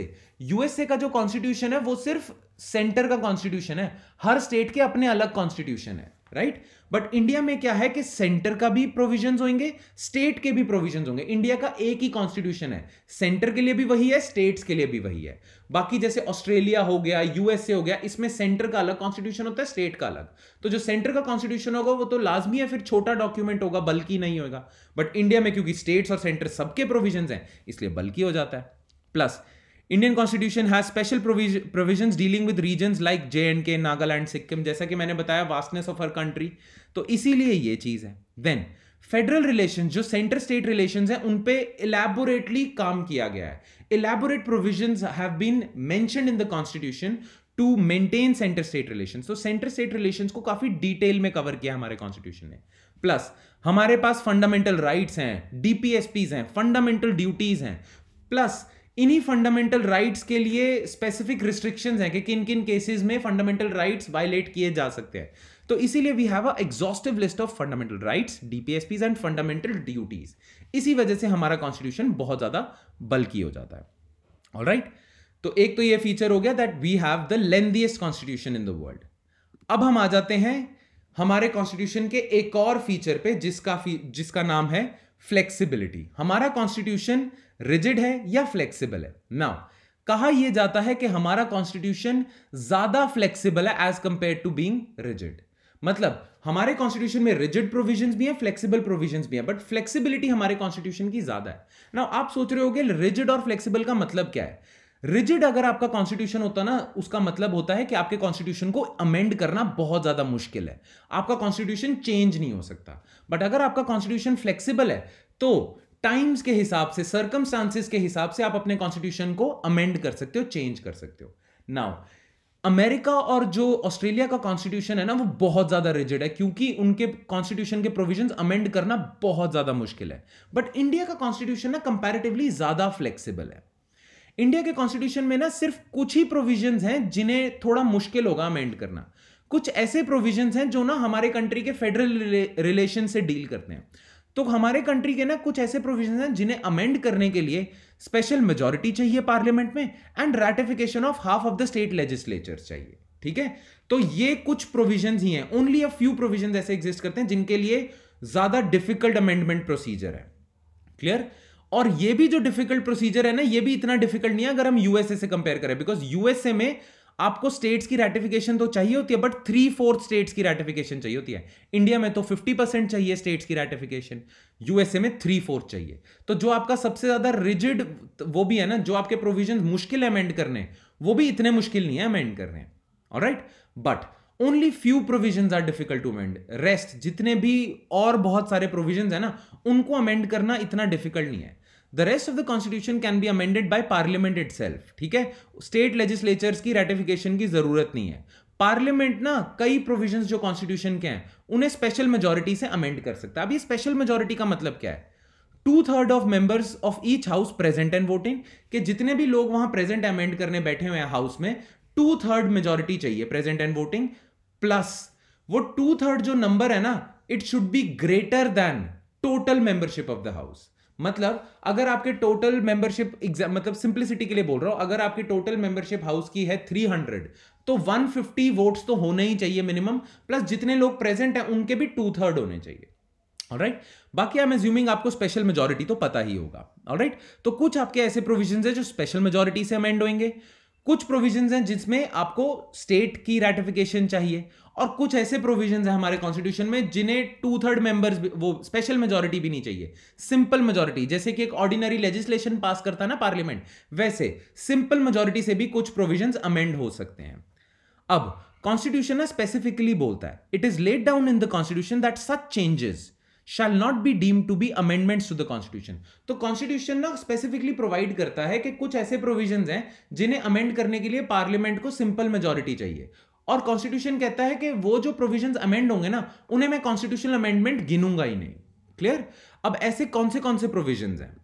यूएसए का जो कॉन्स्टिट्यूशन है वो सिर्फ सेंटर का कॉन्स्टिट्यूशन है, हर स्टेट के अपने अलग कॉन्स्टिट्यूशन है, राइट। बट इंडिया में क्या है कि सेंटर का भी प्रोविजंस होंगे, स्टेट के भी प्रोविजंस होंगे। इंडिया का एक ही कॉन्स्टिट्यूशन है, सेंटर के लिए भी वही है, स्टेट्स के लिए भी वही है। बाकी जैसे ऑस्ट्रेलिया हो गया, यूएसए हो गया, इसमें सेंटर का अलग कॉन्स्टिट्यूशन होता है, स्टेट का अलग। तो जो सेंटर का कॉन्स्टिट्यूशन होगा वो तो लाजमी है, फिर छोटा डॉक्यूमेंट होगा, बल्कि नहीं होगा। बट इंडिया में क्योंकि स्टेट्स और सेंटर सबके प्रोविजंस हैं, इसलिए बल्कि हो जाता है। Plus Indian Constitution has special provisions dealing with regions like J&K, Nagaland, Sikkim, जैसा कि मैंने बताया vastness of our country, तो इसीलिए ये चीज है। Then फेडरल रिलेशंस, जो सेंटर स्टेट रिलेशंस हैं, उन पे इलैबोरेटली काम किया गया है। Elaborate provisions have been mentioned in the constitution to maintain centre state relations. तो सेंटर स्टेट रिलेशंस को काफी डिटेल में कवर किया हमारे कॉन्स्टिट्यूशन ने। प्लस हमारे पास फंडामेंटल राइट्स हैं, डीपीएसपीज हैं, फंडामेंटल ड्यूटीज हैं। प्लस इन्हीं फंडामेंटल राइट्स के लिए स्पेसिफिक रिस्ट्रिक्शंस हैं कि किन किन केसेस में फंडामेंटल राइट्स वायलेट किए जा सकते हैं। तो इसीलिए we have a exhaustive list of fundamental rights, DPSPs and fundamental duties. इसी वजह से हमारा कॉन्स्टिट्यूशन बहुत ज्यादा बल्की हो जाता है। ऑलराइट, तो एक तो ये फीचर हो गया that we have the lengthiest constitution in the world. अब हम आ जाते हैं हमारे कॉन्स्टिट्यूशन के एक और फीचर पे जिसका नाम है फ्लेक्सिबिलिटी। हमारा कॉन्स्टिट्यूशन रिजिड है या फ्लेक्सिबल है? नाउ कहा यह जाता है कि हमारा कॉन्स्टिट्यूशन ज्यादा फ्लेक्सिबल है as compared to being rigid. मतलब हमारे कॉन्स्टिट्यूशन में रिजिड प्रोविजंस भी हैं, फ्लेक्सिबल प्रोविजंस भी हैं, बट फ्लेक्सिबिलिटी हमारे कॉन्स्टिट्यूशन की ज्यादा है। नाउ आप सोच रहे होगे रिजिड और फ्लेक्सिबल का मतलब क्या है? रिजिड अगर आपका कॉन्स्टिट्यूशन होता ना, उसका मतलब होता है कि आपके कॉन्स्टिट्यूशन को अमेंड करना बहुत ज्यादा मुश्किल है, आपका कॉन्स्टिट्यूशन चेंज नहीं हो सकता। बट अगर आपका कॉन्स्टिट्यूशन फ्लेक्सिबल है तो टाइम्स के हिसाब से, सर्कमस्टांसेस के हिसाब से आप अपने कॉन्स्टिट्यूशन को अमेंड कर सकते हो, चेंज कर सकते हो। नाउ अमेरिका और जो ऑस्ट्रेलिया का कॉन्स्टिट्यूशन है ना, वो बहुत ज्यादा रिजिड है क्योंकि उनके कॉन्स्टिट्यूशन के प्रोविजंस अमेंड करना बहुत ज्यादा मुश्किल है। बट इंडिया का कॉन्स्टिट्यूशन ना कंपैरेटिवली ज्यादा फ्लेक्सिबल है। इंडिया के कॉन्स्टिट्यूशन में ना सिर्फ कुछ ही प्रोविजंस हैं जिन्हें थोड़ा मुश्किल होगा अमेंड करना। कुछ ऐसे प्रोविजंस हैं जो ना हमारे कंट्री के फेडरल रिलेशन से डील करते हैं। तो हमारे कंट्री के ना कुछ ऐसे प्रोविजंस हैं जिन्हें अमेंड करने के लिए स्पेशल मेजॉरिटी चाहिए पार्लियामेंट में and ratification of half of the state legislatures चाहिए। ठीक है, तो ये कुछ प्रोविजंस ही हैं, ओनली अ फ्यू प्रोविजंस ऐसे एग्जिस्ट करते हैं जिनके लिए ज्यादा डिफिकल्ट अमेंडमेंट प्रोसीजर है। क्लियर? और ये भी जो डिफिकल्ट प्रोसीजर है ना, ये भी इतना डिफिकल्ट नहीं है अगर हम यूएसए से कंपेयर करें, बिकॉज यूएसए में आपको स्टेट्स की रैटिफिकेशन तो चाहिए होती है, बट 3/4 स्टेट्स की रैटिफिकेशन चाहिए होती है। इंडिया में तो 50% चाहिए स्टेट्स की रैटिफिकेशन, यूएसए में 3/4 चाहिए। तो जो आपका सबसे ज्यादा रिजिड वो भी है ना, जो आपके प्रोविजन मुश्किल अमेंड करने, वो भी इतने मुश्किल नहीं है अमेंड करने। Alright, but only few provisions are difficult to amend. Rest जितने भी और बहुत सारे प्रोविजंस है ना, उनको अमेंड करना इतना डिफिकल्ट नहीं है। The rest of the constitution can be amended by parliament itself. ठीक है, स्टेट लेजिस्लेचर्स की रैटिफिकेशन की जरूरत नहीं है। पार्लियामेंट ना कई प्रोविजंस जो कॉन्स्टिट्यूशन के हैं उन्हें स्पेशल मेजॉरिटी से अमेंड कर सकता है। अब ये स्पेशल मेजॉरिटी का मतलब क्या है? 2/3 of members of each house present and voting, कि जितने भी लोग वहां प्रेजेंट अमेंड करने बैठे हुए हैं हाउस में, 2/3 मेजॉरिटी चाहिए प्रेजेंट एंड वोटिंग। प्लस वो 2/3 जो नंबर है ना, it should be greater than total membership of the house. मतलब अगर आपके टोटल मेंबरशिप मतलब सिंप्लिसिटी के लिए बोल रहा हूं, अगर आपकी टोटल मेंबरशिप हाउस की है 300, तो 150 वोट्स तो होने ही चाहिए मिनिमम, प्लस जितने लोग प्रेजेंट हैं उनके भी 2/3 होने चाहिए। ऑलराइट, बाकी आई एम अज्यूमिंग आपको स्पेशल मेजॉरिटी तो पता ही होगा। ऑलराइट, तो कुछ आपके ऐसे प्रोविजंस हैं जो स्पेशल मेजॉरिटी से अमेंड होंगे, कुछ प्रोविजंस हैं जिसमें आपको स्टेट की रैटिफिकेशन चाहिए, और कुछ ऐसे प्रोविजंस हैं हमारे कॉन्स्टिट्यूशन में जिन्हें 2/3 मेंबर्स, वो स्पेशल मेजॉरिटी भी नहीं चाहिए, सिंपल मेजॉरिटी। जैसे कि एक ऑर्डिनरी लेजिस्लेशन पास करता है ना पार्लियामेंट, वैसे सिंपल मेजॉरिटी से भी कुछ प्रोविजंस अमेंड हो सकते हैं। अब कॉन्स्टिट्यूशन ना स्पेसिफिकली बोलता है, it is laid down in the constitution that such changes shall not be deemed to be amendments to the constitution. तो कॉन्स्टिट्यूशन ना स्पेसिफिकली प्रोवाइड करता है कि कुछ ऐसे प्रोविजंस हैं जिन्हें अमेंड करने के लिए पार्लियामेंट को सिंपल मेजॉरिटी चाहिए, और कॉन्स्टिट्यूशन कहता है कि वो जो प्रोविजंस अमेंड होंगे ना उन्हें मैं कॉन्स्टिट्यूशनल अमेंडमेंट गिनूंगा ही नहीं। क्लियर? अब ऐसे कौन से प्रोविजंस हैं?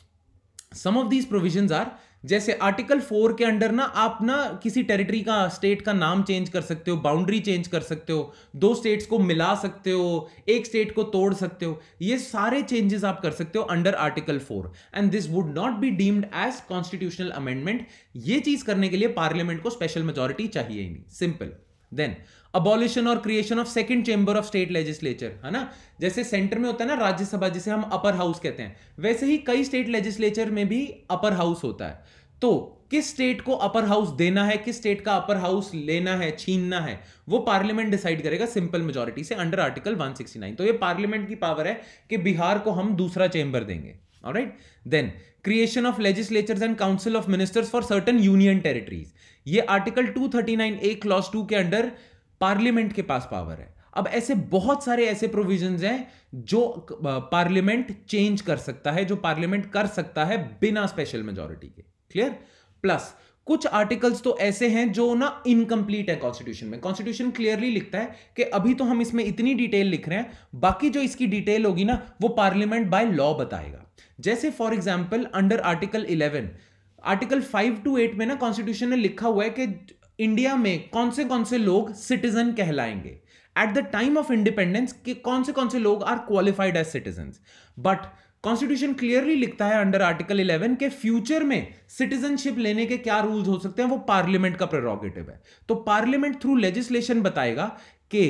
Some of these provisions are, जैसे आर्टिकल 4 के अंडर ना आप ना किसी टेरिटरी का, स्टेट का नाम चेंज कर सकते हो, बाउंड्री चेंज कर सकते हो, दो स्टेट्स को मिला सकते हो, एक स्टेट को तोड़ सकते हो, ये सारे चेंजेस आप कर सकते हो under article 4, and this would not be deemed as constitutional amendment. ये चीज करने के लिए पार्लियामेंट को स्पेशल मेजॉरिटी चाहिए ही नहीं, सिंपल। देन अबॉलिशन और creation of second chamber of state legislature, है ना, जैसे सेंटर में होता है ना राज्यसभा, जिसे हम अपर हाउस कहते हैं, वैसे ही कई स्टेट लेजिस्लेचर में भी अपर हाउस होता है। तो किस स्टेट को अपर हाउस देना है, किस स्टेट का अपर हाउस लेना है, छीनना है, वो पार्लियामेंट डिसाइड करेगा सिंपल मेजॉरिटी से अंडर आर्टिकल 169। तो ये पार्लियामेंट की पावर है कि बिहार को हम दूसरा चेंबर देंगे। Alright, then creation of legislatures and council of ministers for certain union territories, ये आर्टिकल 239A क्लॉज 2 के अंडर पार्लियामेंट के पास पावर है। अब ऐसे बहुत सारे ऐसे प्रोविजंस हैं जो पार्लियामेंट चेंज कर सकता है, जो पार्लियामेंट कर सकता है बिना स्पेशल मेजॉरिटी के। क्लियर? प्लस कुछ आर्टिकल्स तो ऐसे हैं जो ना इनकम्प्लीट है कॉन्स्टिट्यूशन में। कॉन्स्टिट्यूशन क्लियरली लिखता है कि अभी तो हम इसमें इतनी डिटेल लिख रहे हैं, बाकी जो इसकी डिटेल होगी ना वो पार्लियामेंट बाय लॉ बताएगा। जैसे for example under article 11, article 5 to 8 में ना कॉन्स्टिट्यूशन ने लिखा हुआ है कि इंडिया में कौन से लोग सिटीजन कहलाएंगे at the time of independence, कि कौन से लोग are qualified as citizen. But constitution clearly लिखता है अंडर आर्टिकल 11 के फ्यूचर में सिटीजनशिप लेने के क्या रूल्स हो सकते हैं, वो पार्लियामेंट का प्रेरोगेटिव है। तो पार्लियामेंट थ्रू लेजिस्लेशन बताएगा कि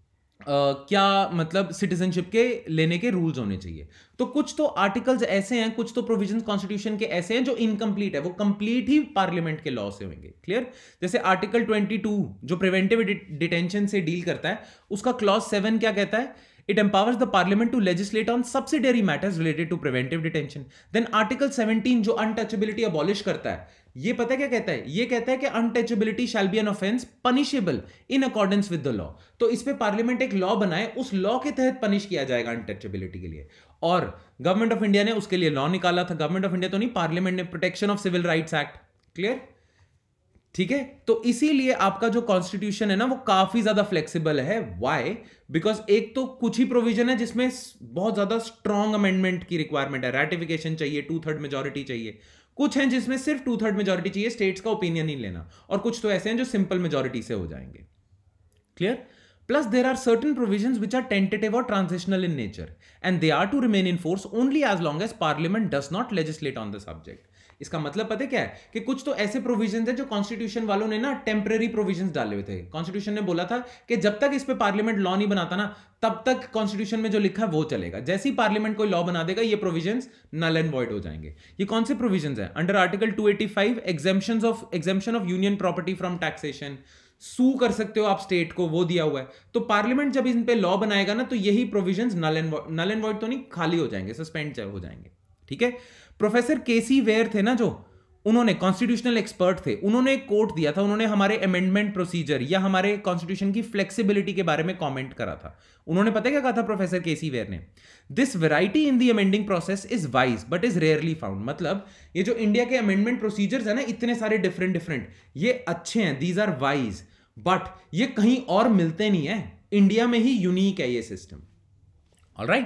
क्या मतलब सिटीजनशिप के लेने के रूल्स होने चाहिए। तो कुछ तो आर्टिकल्स ऐसे हैं, कुछ तो प्रोविजंस कॉन्स्टिट्यूशन के ऐसे हैं जो इनकम्प्लीट है, वो कंप्लीट ही पार्लियामेंट के लॉ से होंगे। क्लियर? जैसे आर्टिकल 22 जो प्रिवेंटिव डिटेंशन से डील करता है, उसका क्लॉज 7 क्या कहता है? It empowers the parliament to legislate on subsidiary matters related to preventive detention. Then Article 17 जो untouchability abolish करता है, ये पता है क्या कहता है? ये कहता है कि untouchability shall be an offense punishable in accordance with the law. तो इस पे पार्लियामेंट एक लॉ बनाए, उस लॉ के तहत पनिश किया जाएगा अनटचेबिलिटी के लिए। और गवर्नमेंट ऑफ इंडिया ने उसके लिए लॉ निकाला था, गवर्नमेंट ऑफ इंडिया तो नहीं, पार्लियामेंट ने, protection of civil rights act. Clear? ठीक है, तो इसीलिए आपका जो कॉन्स्टिट्यूशन है ना वो काफी ज्यादा फ्लेक्सिबल है। व्हाई? बिकॉज एक तो कुछ ही प्रोविजन है जिसमें बहुत ज्यादा स्ट्रॉन्ग अमेंडमेंट की रिक्वायरमेंट है, रैटिफिकेशन चाहिए, 2/3 मेजॉरिटी चाहिए। कुछ हैं जिसमें सिर्फ 2/3 मेजॉरिटी चाहिए, स्टेट्स का ओपिनियन नहीं लेना, और कुछ तो ऐसे हैं जो सिंपल मेजॉरिटी से हो जाएंगे। Clear? Plus, there are certain provisions which are tentative or transitional in nature, and they are to remain in force only as long as Parliament does not legislate on the subject. इसका मतलब पता है क्या है? कि कुछ तो ऐसे प्रोविजंस हैं जो कॉन्स्टिट्यूशन वालों ने ना टेम्परेरी प्रोविजंस डाले हुए थे। कॉन्स्टिट्यूशन ने बोला था कि जब तक इस पे पार्लियामेंट लॉ नहीं बनाता ना, तब तक कॉन्स्टिट्यूशन में जो लिखा है वो चलेगा। जैसे ही पार्लियामेंट कोई लॉ बना देगा, ये प्रोविजंस नल एंड वॉइड हो जाएंगे। ये कौन से प्रोविजंस हैं? Under article 285 exemption of union property from taxation, sue कर सकते हो आप स्टेट को, वो दिया हुआ है। तो पार्लियामेंट जब इन पे लॉ बनाएगा ना, तो यही प्रोविजंस नल एंड वॉइड तो नहीं, खाली हो जाएंगे, सस्पेंड हो जाएंगे। ठीक है? प्रोफेसर केसी वेयर थे ना, जो उन्होंने कॉन्स्टिट्यूशनल एक्सपर्ट थे, उन्होंने एक कोट दिया था, उन्होंने हमारे अमेंडमेंट प्रोसीजर या हमारे कॉन्स्टिट्यूशन की फ्लेक्सिबिलिटी के बारे में कमेंट करा था। उन्होंने पता क्या कहा था प्रोफेसर केसी वेयर ने? This variety in the amending process is wise but is rarely found. मतलब ये जो इंडिया के अमेंडमेंट प्रोसीजर्स है ना, इतने सारे डिफरेंट, ये अच्छे हैं, दीज आर वाइज, बट ये कहीं और मिलते नहीं है, इंडिया में ही यूनिक है ये सिस्टम। ऑलराइट,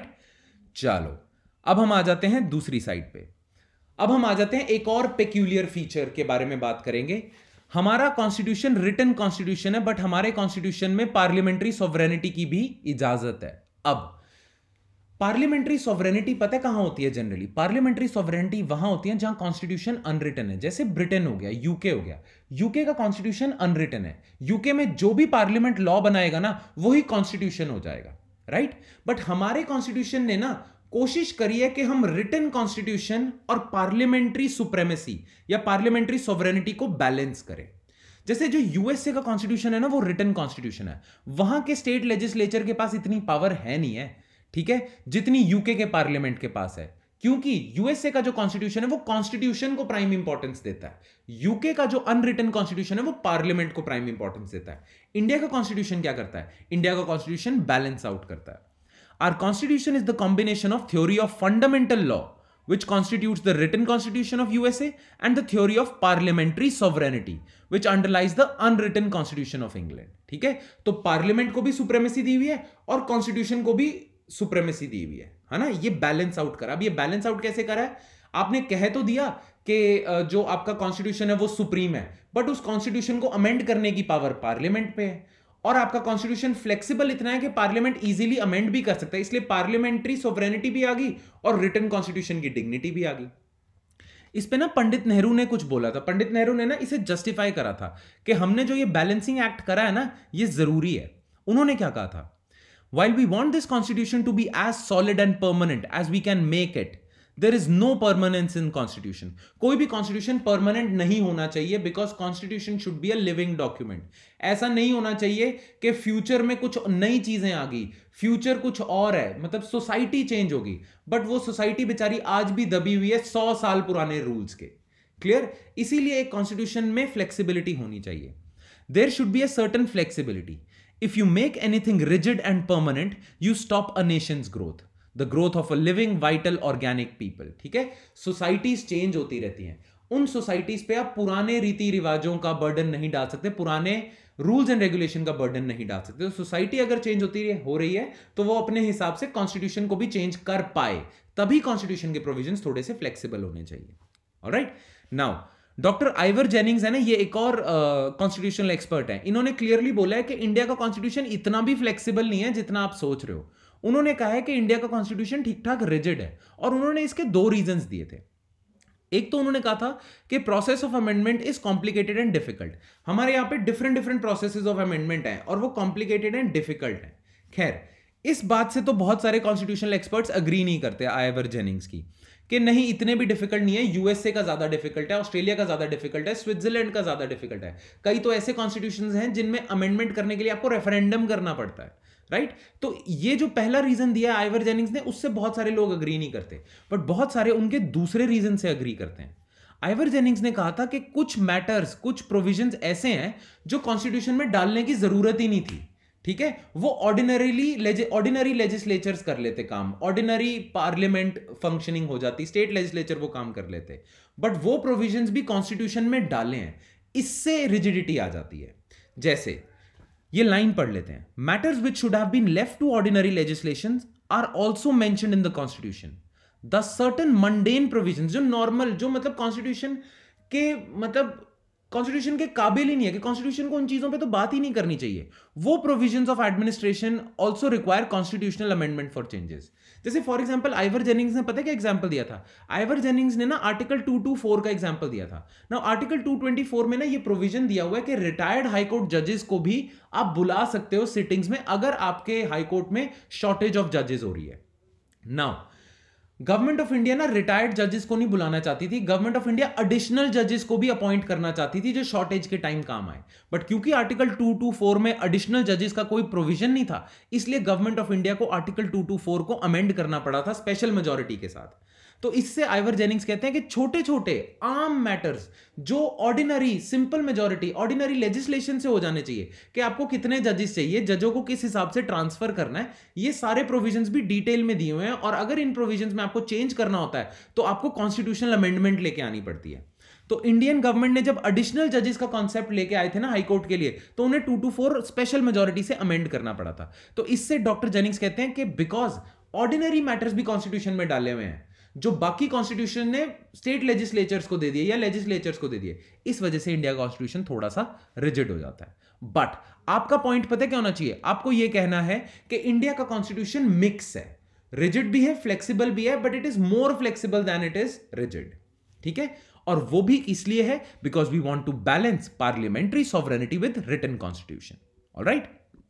चलो अब हम आ जाते हैं दूसरी साइड पे। अब हम आ जाते हैं एक और पेक्यूलियर फीचर के बारे में बात करेंगे। हमारा कॉन्स्टिट्यूशन रिटन कॉन्स्टिट्यूशन है, बट हमारे कॉन्स्टिट्यूशन में पार्लियामेंट्री सॉवरेनिटी की भी इजाजत है। अब पार्लियामेंट्री सॉवरेनिटी पता है कहां होती है? जनरली पार्लियामेंट्री सॉवरेनिटी वहां होती है जहां कॉन्स्टिट्यूशन अनरिटन है। जैसे ब्रिटेन हो गया, यूके हो गया, यूके का कॉन्स्टिट्यूशन अनरिटन है। यूके में जो भी पार्लियामेंट लॉ बनाएगा ना, वही कॉन्स्टिट्यूशन हो जाएगा, राइट? बट हमारे कॉन्स्टिट्यूशन ने ना कोशिश करी है कि हम रिटन कॉन्स्टिट्यूशन और पार्लियामेंट्री सुप्रेमेसी या पार्लियामेंट्री सॉवरेनिटी को बैलेंस करें। जैसे जो यूएसए का कॉन्स्टिट्यूशन है ना, वो रिटन कॉन्स्टिट्यूशन है, वहां के स्टेट लेजिस्लेचर के पास इतनी पावर है नहीं है, ठीक है, जितनी यूके के पार्लियामेंट के पास है। क्योंकि यूएसए का जो कॉन्स्टिट्यूशन है वो कॉन्स्टिट्यूशन को प्राइम इंपॉर्टेंस देता है, यूके का जो अनरिटन कॉन्स्टिट्यूशन है वो पार्लियामेंट को प्राइम इंपॉर्टेंस देता है। इंडिया का कॉन्स्टिट्यूशन क्या करता है? इंडिया का कॉन्स्टिट्यूशन बैलेंस आउट करता है। Our constitution is the combination of theory of fundamental law, which constitutes the written constitution of USA, and the theory of parliamentary sovereignty, which underlies the unwritten constitution of England. ठीक है, तो पार्लियामेंट को भी सुप्रेमेसी दी हुई है और कॉन्स्टिट्यूशन को भी सुप्रेमेसी दी हुई है ना, ये बैलेंस आउट करा। अब ये बैलेंस आउट कैसे करा है? आपने कह तो दिया कि जो आपका कॉन्स्टिट्यूशन है वो सुप्रीम है, बट उस कॉन्स्टिट्यूशन को अमेंड करने की पावर पार्लियामेंट पे है, और आपका कॉन्स्टिट्यूशन फ्लेक्सिबल इतना है कि पार्लियामेंट इजीली अमेंड भी कर सकता है, इसलिए पार्लियामेंट्री सोवरेनिटी भी आ गई और रिटन कॉन्स्टिट्यूशन की डिग्निटी भी आ गई। इस पे ना पंडित नेहरू ने कुछ बोला था। पंडित नेहरू ने ना इसे जस्टिफाई करा था कि हमने जो ये बैलेंसिंग एक्ट करा है ना, ये जरूरी है। उन्होंने क्या कहा था? While we want this constitution to be as solid and permanent as we can make it, there is no permanence in constitution. कोई भी constitution permanent नहीं होना चाहिए, because constitution should be a living document. ऐसा नहीं होना चाहिए कि फ्यूचर में कुछ नई चीजें आ गई, फ्यूचर कुछ और है, मतलब सोसाइटी चेंज होगी, बट वो सोसाइटी बेचारी आज भी दबी हुई है 100 साल पुराने रूल्स के। क्लियर? इसीलिए एक कॉन्स्टिट्यूशन में फ्लेक्सिबिलिटी होनी चाहिए। There should be a certain flexibility. If you make anything rigid and permanent, you stop a nation's growth, the growth of a living, vital, organic people. ठीक है? सोसाइटीज चेंज होती रहती हैं, उन सोसाइटीज पे आप पुराने रीति रिवाजों का बर्डन नहीं डाल सकते, पुराने रूल्स एंड रेगुलेशन का बर्डन नहीं डाल सकते। तो सोसाइटी अगर चेंज हो रही है तो वो अपने हिसाब से कॉन्स्टिट्यूशन को भी चेंज कर पाए, तभी कॉन्स्टिट्यूशन के प्रोविजंस थोड़े से फ्लेक्सिबल होने चाहिए। Alright, now doctor Ivor Jennings है ना, ये एक और कॉन्स्टिट्यूशनल एक्सपर्ट है। इन्होंने क्लियरली बोला है कि इंडिया का कॉन्स्टिट्यूशन इतना भी फ्लेक्सिबल नहीं है जितना आप सोच रहे हो। उन्होंने कहा है कि इंडिया का कॉन्स्टिट्यूशन ठीक ठाक रिजिड है, और उन्होंने इसके 2 रीजंस दिए थे। एक तो उन्होंने कहा था कि process of amendment is complicated and difficult. हमारे यहाँ पे डिफरेंट प्रोसेसेस ऑफ अमेंडमेंट है और वो कॉम्प्लिकेटेड एंड डिफिकल्ट है। खैर, इस बात से तो बहुत सारे कॉन्स्टिट्यूशनल एक्सपर्ट्स अग्री नहीं करते आइवर जेनिंग्स की, कि नहीं इतने भी डिफिकल्ट नहीं है, यूएसए का ज्यादा डिफिकल्ट है, ऑस्ट्रेलिया का ज्यादा डिफिकल्ट है, स्विट्जरलैंड का ज्यादा डिफिकल्ट है। कई तो ऐसे कॉन्स्टिट्यूशंस हैं जिनमें अमेंडमेंट करने के लिए आपको रेफरेंडम करना पड़ता है, राइट? तो ये जो पहला रीजन दिया आइवर जेनिंग्स ने, उससे बहुत सारे लोग अग्री नहीं करते, बट बहुत सारे उनके दूसरे रीजन से अग्री करते हैं। आइवर जेनिंग्स ने कहा था कि कुछ मैटर्स, कुछ प्रोविजंस ऐसे हैं जो कॉन्स्टिट्यूशन में डालने की जरूरत ही नहीं थी। ठीक है, वो ऑर्डिनरी लेजिस्लेचर्स कर लेते काम, ऑर्डिनरी पार्लियामेंट फंक्शनिंग हो जाती, स्टेट लेजिस्लेचर वो काम कर लेते, बट वो प्रोविजंस भी कॉन्स्टिट्यूशन में डाले हैं, इससे रिजिडिटी आ जाती है। जैसे ये लाइन पढ़ लेते हैं, matters which should have been left to ordinary legislation are also mentioned in the constitution. The certain mundane provisions, जो नॉर्मल, जो मतलब कॉन्स्टिट्यूशन के मतलब कॉन्स्टिट्यूशन के काबिल ही नहीं है, कि कॉन्स्टिट्यूशन को उन चीजों पे तो बात ही नहीं करनी चाहिए, वो provisions of administration also require constitutional amendment for changes. जैसे फॉर एग्जांपल आइवर जेनिंग्स ने पता है क्या एग्जांपल दिया था? आइवर जेनिंग्स ने ना आर्टिकल 224 का एग्जांपल दिया था ना। आर्टिकल 224 में ना ये प्रोविजन दिया हुआ है कि रिटायर्ड हाईकोर्ट जजेस को भी आप बुला सकते हो सिटिंग्स में, अगर आपके हाईकोर्ट में शॉर्टेज ऑफ जजेस हो रही है। नाउ गवर्नमेंट ऑफ इंडिया ना रिटायर्ड जजेस को नहीं बुलाना चाहती थी, गवर्नमेंट ऑफ इंडिया एडिशनल जजेस को भी अपॉइंट करना चाहती थी जो शॉर्टेज के टाइम काम आए, बट क्योंकि आर्टिकल 224 में एडिशनल जजेस का कोई प्रोविजन नहीं था, इसलिए गवर्नमेंट ऑफ इंडिया को आर्टिकल 224 को अमेंड करना पड़ा था स्पेशल मेजॉरिटी के साथ। तो इससे आइवर जेनिंग्स कहते हैं कि छोटे छोटे आम मैटर्स जो ordinary simple majority ordinary legislation से हो जाने चाहिए, कि आपको कितने जजेस चाहिए, जजों को किस हिसाब से ट्रांसफर करना है, ये सारे प्रोविजंस भी डिटेल में दिए हुए हैं, और अगर इन प्रोविजंस में आपको चेंज करना होता है तो आपको कॉन्स्टिट्यूशनल अमेंडमेंट लेके आनी पड़ती है। तो इंडियन गवर्नमेंट ने जब एडिशनल जजेस का कॉन्सेप्ट लेके आए थे ना हाईकोर्ट के लिए, तो उन्हें 224 स्पेशल मेजॉरिटी से अमेंड करना पड़ा था। तो इससे डॉक्टर जेनिंग्स कहते हैं कि बिकॉज ऑर्डिनरी मैटर्स भी कॉन्स्टिट्यूशन में डाले हुए हैं जो बाकी कॉन्स्टिट्यूशन ने स्टेट लेजिस्लेचर्स को दे दिए या लेजिस्लेचर्स को दे दिए, इस वजह से इंडिया का कॉन्स्टिट्यूशन थोड़ा सा रिजिड हो जाता है। बट आपका पॉइंट पता क्या होना चाहिए? आपको यह कहना है कि इंडिया का कॉन्स्टिट्यूशन मिक्स है, रिजिड भी है, फ्लेक्सिबल भी है, but it is more flexible than it is rigid. ठीक है, और वो भी इसलिए है because we want to balance parliamentary sovereignty with written constitution. Alright,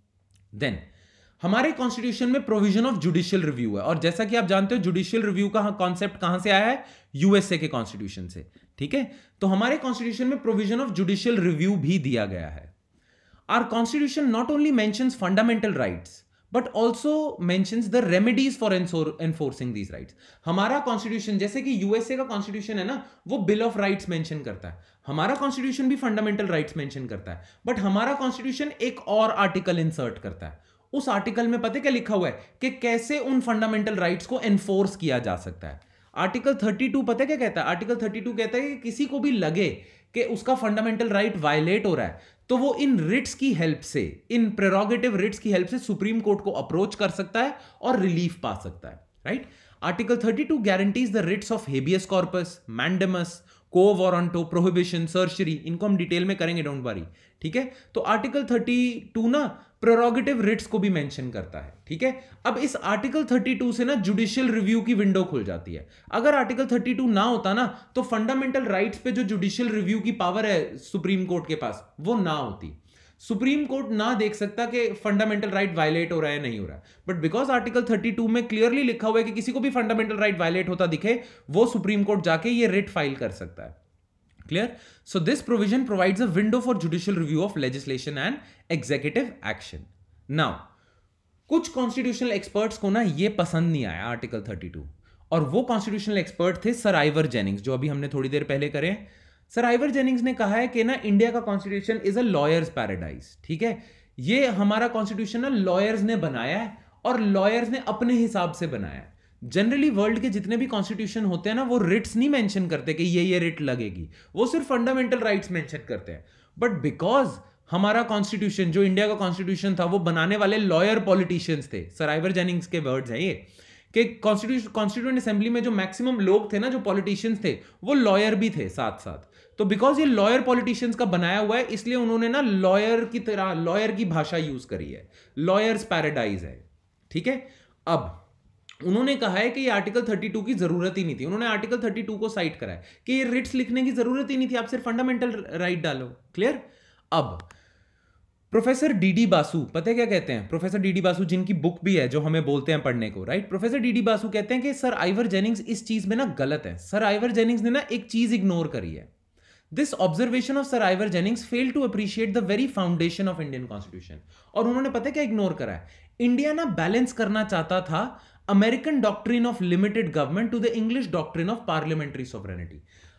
then हमारे कॉन्स्टिट्यूशन में प्रोविजन ऑफ जुडिशियल रिव्यू है, और जैसा कि आप जानते हो जुडिशियल रिव्यू का कॉन्सेप्ट कहां से आया है? यूएसए के कॉन्स्टिट्यूशन से। ठीक है, तो हमारे कॉन्स्टिट्यूशन में प्रोविजन ऑफ जुडिशियल रिव्यू भी दिया गया है। Our constitution not only mentions fundamental rights but also mentions the remedies for enforcing these rights. हमारा कॉन्स्टिट्यूशन, जैसे कि यूएसए का कॉन्स्टिट्यूशन है ना, वो बिल ऑफ राइट्स मेंशन करता है, हमारा कॉन्स्टिट्यूशन भी फंडामेंटल राइट्स मेंशन करता है, बट हमारा कॉन्स्टिट्यूशन एक और आर्टिकल इंसर्ट करता है, उस आर्टिकल में पता है क्या लिखा हुआ है कि कैसे उन फंडामेंटल राइट्स को एनफोर्स किया जा सकता है। आर्टिकल 32 पता है क्या कहता है? आर्टिकल 32 कहता है कि किसी को भी लगे कि उसका फंडामेंटल राइट वायलेट हो रहा है तो वो इन रिट्स की हेल्प से, इन प्रेरोगेटिव रिट्स की हेल्प से सुप्रीम कोर्ट को अप्रोच कर सकता है और रिलीफ पा सकता है, right? Article 32 guarantees the writs of habeas corpus, mandamus, quo warranto, prohibition, certiorari, इनको हम डिटेल में करेंगे, डोंट वरी, ठीक है? तो आर्टिकल 32 ना प्रेरोगेटिव रिट्स को भी मेंशन करता है, ठीक है? अब इस आर्टिकल 32 से ना जुडिशियल रिव्यू की विंडो खुल जाती है। अगर आर्टिकल 32 ना होता ना तो फंडामेंटल राइट्स पे जो जुडिशियल रिव्यू की पावर है सुप्रीम कोर्ट के पास वो ना होती। सुप्रीम कोर्ट ना देख सकता कि फंडामेंटल राइट वायलेट हो रहा है नहीं हो रहा है, बट बिकॉज आर्टिकल 32 में क्लियरली लिखा हुआ है कि किसी को भी फंडामेंटल राइट वायलेट होता दिखे वो सुप्रीम कोर्ट जाके ये रिट फाइल कर सकता है। Clear? So this provision provides a window for judicial review of legislation and executive action. Now, कुछ कॉन्स्टिट्यूशनल एक्सपर्ट्स को ना ये पसंद नहीं आया आर्टिकल 32, और वो कॉन्स्टिट्यूशनल एक्सपर्ट थे सर आइवर जेनिंग्स, जो अभी हमने थोड़ी देर पहले करे। सर आइवर जेनिंग्स ने कहा है कि ना इंडिया का constitution is a lawyer's paradise, ठीक है? ये हमारा कॉन्स्टिट्यूशन ना लॉयर्स ने बनाया है और लॉयर्स ने अपने हिसाब से बनाया है। जनरली वर्ल्ड के जितने भी कॉन्स्टिट्यूशन होते हैं ना वो रिट्स नहीं मेंशन करते कि ये रिट लगेगी, वो सिर्फ फंडामेंटल राइट्स मेंशन करते हैं। बट बिकॉज हमारा कॉन्स्टिट्यूशन, जो इंडिया का कॉन्स्टिट्यूशन था, वो बनाने वाले लॉयर पॉलिटिशियंस थे, सर आइवर जेनिंग्स के वर्ड्स हैं ये, कि कॉन्स्टिट्यूएंट असेंबली में जो मैक्सिमम लोग थे ना, जो पॉलिटिशियंस थे, वो लॉयर भी थे साथ साथ। तो बिकॉज ये लॉयर पॉलिटिशियंस का बनाया हुआ है इसलिए उन्होंने ना लॉयर की तरह, लॉयर की भाषा यूज करी है, लॉयर्स पैराडाइज है, ठीक है? अब उन्होंने कहा है कि ये आर्टिकल 32 की जरूरत ही नहीं थी। उन्होंने आर्टिकल 32 को साइट करा है कि ये रिट्स लिखने की जरूरत ही नहीं थी, आप सिर्फ फंडामेंटल राइट डालो। क्लियर? अब प्रोफेसर डीडी बासु पता है क्या कहते हैं? प्रोफेसर डीडी बासु, जिनकी बुक भी है जो हमें बोलते हैं पढ़ने को, राइट? प्रोफेसर डीडी बासु कहते हैं कि सर आइवर जेनिंग्स इस चीज में ना गलत है। सर आइवर जेनिंग्स ने ना एक चीज इग्नोर करी है। This observation of Sir Ivor Jennings failed to appreciate the very foundation of Indian Constitution. और उन्होंने पता है क्या इग्नोर करा है? इंडिया ना बैलेंस करना चाहता था American doctrine of limited government to the English doctrine of parliamentary sovereignty.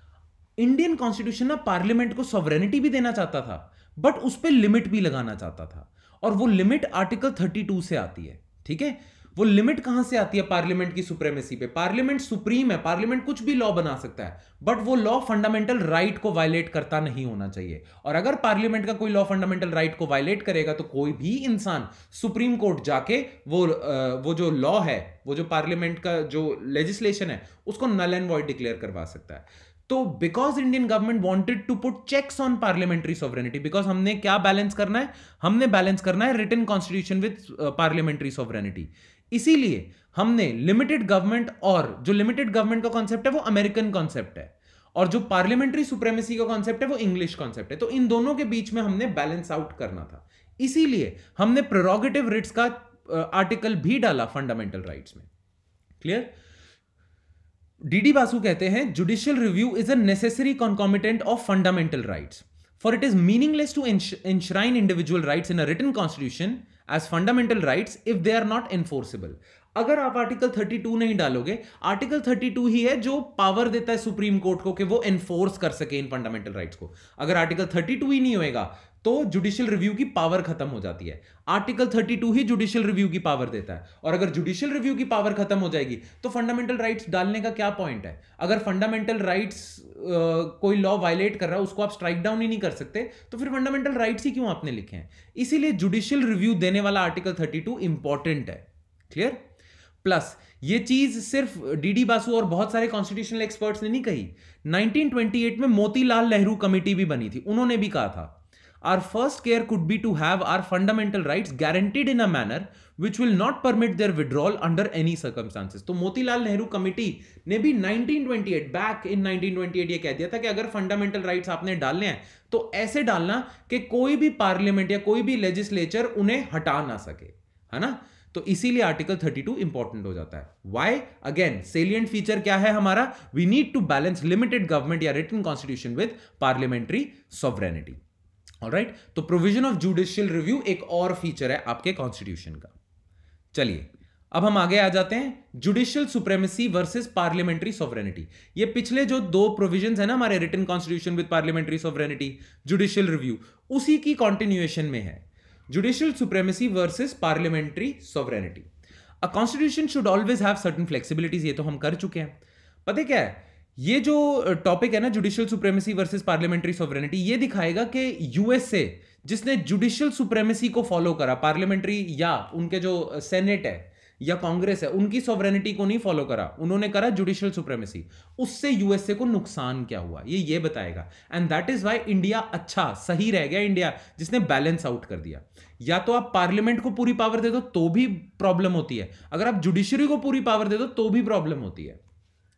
Indian constitution ना पार्लियामेंट को सॉवरेनिटी भी देना चाहता था बट उस पर लिमिट भी लगाना चाहता था, और वो लिमिट आर्टिकल 32 से आती है, ठीक है? वो लिमिट कहां से आती है? पार्लियामेंट की सुप्रीमेसी पे। पार्लियामेंट सुप्रीम है, पार्लियामेंट कुछ भी लॉ बना सकता है, बट वो लॉ फंडामेंटल राइट को वायलेट करता नहीं होना चाहिए। और अगर पार्लियामेंट का कोई लॉ फंडामेंटल राइट को वायलेट करेगा तो कोई भी इंसान सुप्रीम कोर्ट जाके वो जो लॉ है, वो जो पार्लियामेंट का जो लेजिस्लेशन है, उसको नल एंड वॉइड डिक्लेयर करवा सकता है। तो because Indian government wanted to put checks on parliamentary sovereignty, because हमने क्या बैलेंस करना है? हमने बैलेंस करना है written constitution with parliamentary sovereignty. इसीलिए हमने लिमिटेड गवर्नमेंट, और जो लिमिटेड गवर्नमेंट का कॉन्सेप्ट है वो अमेरिकन कॉन्सेप्ट है, और जो पार्लियामेंट्री सुप्रीमेसी का कॉन्सेप्ट है वो इंग्लिश कॉन्सेप्ट है। तो इन दोनों के बीच में हमने बैलेंस आउट करना था, इसीलिए हमने प्रेरोगेटिव रिट्स का आर्टिकल भी डाला फंडामेंटल राइट्स में। क्लियर? डीडी बासु कहते हैं judicial review is a necessary concomitant of fundamental rights, for it is meaningless to enshrin individual rights in a written constitution as fundamental rights if they are not enforceable. अगर आप आर्टिकल 32 नहीं डालोगे, आर्टिकल 32 ही है जो पावर देता है सुप्रीम कोर्ट को कि वो एनफोर्स कर सके इन फंडामेंटल राइट्स को। अगर आर्टिकल 32 ही नहीं होएगा तो जुडिशियल रिव्यू की पावर खत्म हो जाती है। आर्टिकल 32 ही जुडिशियल रिव्यू की पावर देता है, और अगर जुडिशियल रिव्यू की पावर खत्म हो जाएगी तो फंडामेंटल राइट्स डालने का क्या पॉइंट है? अगर फंडामेंटल राइट्स कोई लॉ वायलेट कर रहा है उसको आप स्ट्राइक डाउन ही नहीं कर सकते, तो फिर फंडामेंटल राइट्स ही क्यों आपने लिखे हैं? इसीलिए जुडिशियल रिव्यू देने वाला आर्टिकल 32 इंपॉर्टेंट है। क्लियर? प्लस ये चीज सिर्फ डीडी बासु और बहुत सारे कॉन्स्टिट्यूशनल एक्सपर्ट्स ने नहीं कही। 1928 में मोतीलाल नेहरू कमेटी भी बनी थी, उन्होंने भी कहा था our first care could be to have our fundamental rights guaranteed in a manner which will not permit their withdrawal under any circumstances. तो मोतीलाल नेहरू कमेटी ने भी 1928 बैक इन 1928 ये कह दिया था कि अगर फंडामेंटल राइट्स आपने डालने हैं तो ऐसे डालना कि कोई भी पार्लियामेंट या कोई भी लेजिस्लेचर उन्हें हटा ना सके, है ना? तो इसीलिए आर्टिकल 32 इंपॉर्टेंट हो जाता है। व्हाई? अगेन सेलिएंट फीचर क्या है हमारा? We need to balance limited government या written constitution with parliamentary sovereignty. Alright, तो प्रोविजन ऑफ जुडिशियल रिव्यू एक और फीचर है आपके कॉन्स्टिट्यूशन का। चलिए अब हम आगे आ जाते हैं, judicial supremacy versus parliamentary sovereignty. ये पिछले जो दो प्रोविजंस है ना हमारे written constitution with parliamentary sovereignty, judicial review, उसी की कॉन्टिन्यूएशन में है। Judicial supremacy versus parliamentary sovereignty. A constitution should always have certain flexibilities. ये तो हम कर चुके हैं. पता है क्या है, ये जो टॉपिक है ना, judicial supremacy versus parliamentary sovereignty, ये दिखाएगा कि यूएसए जिसने जुडिशियल सुप्रेमेसी को फॉलो करा, पार्लियामेंट्री या उनके जो सेनेट है या कांग्रेस है उनकी सॉवरेनिटी को नहीं फॉलो करा, उन्होंने करा जुडिशियल सुप्रेमेसी, उससे यूएसए को नुकसान क्या हुआ ये बताएगा. And that is why India अच्छा सही रह गया, इंडिया जिसने बैलेंस आउट कर दिया. या तो आप पार्लियामेंट को पूरी पावर दे दो तो भी प्रॉब्लम होती है, अगर आप जुडिशरी को पूरी पावर दे दो तो भी प्रॉब्लम होती है.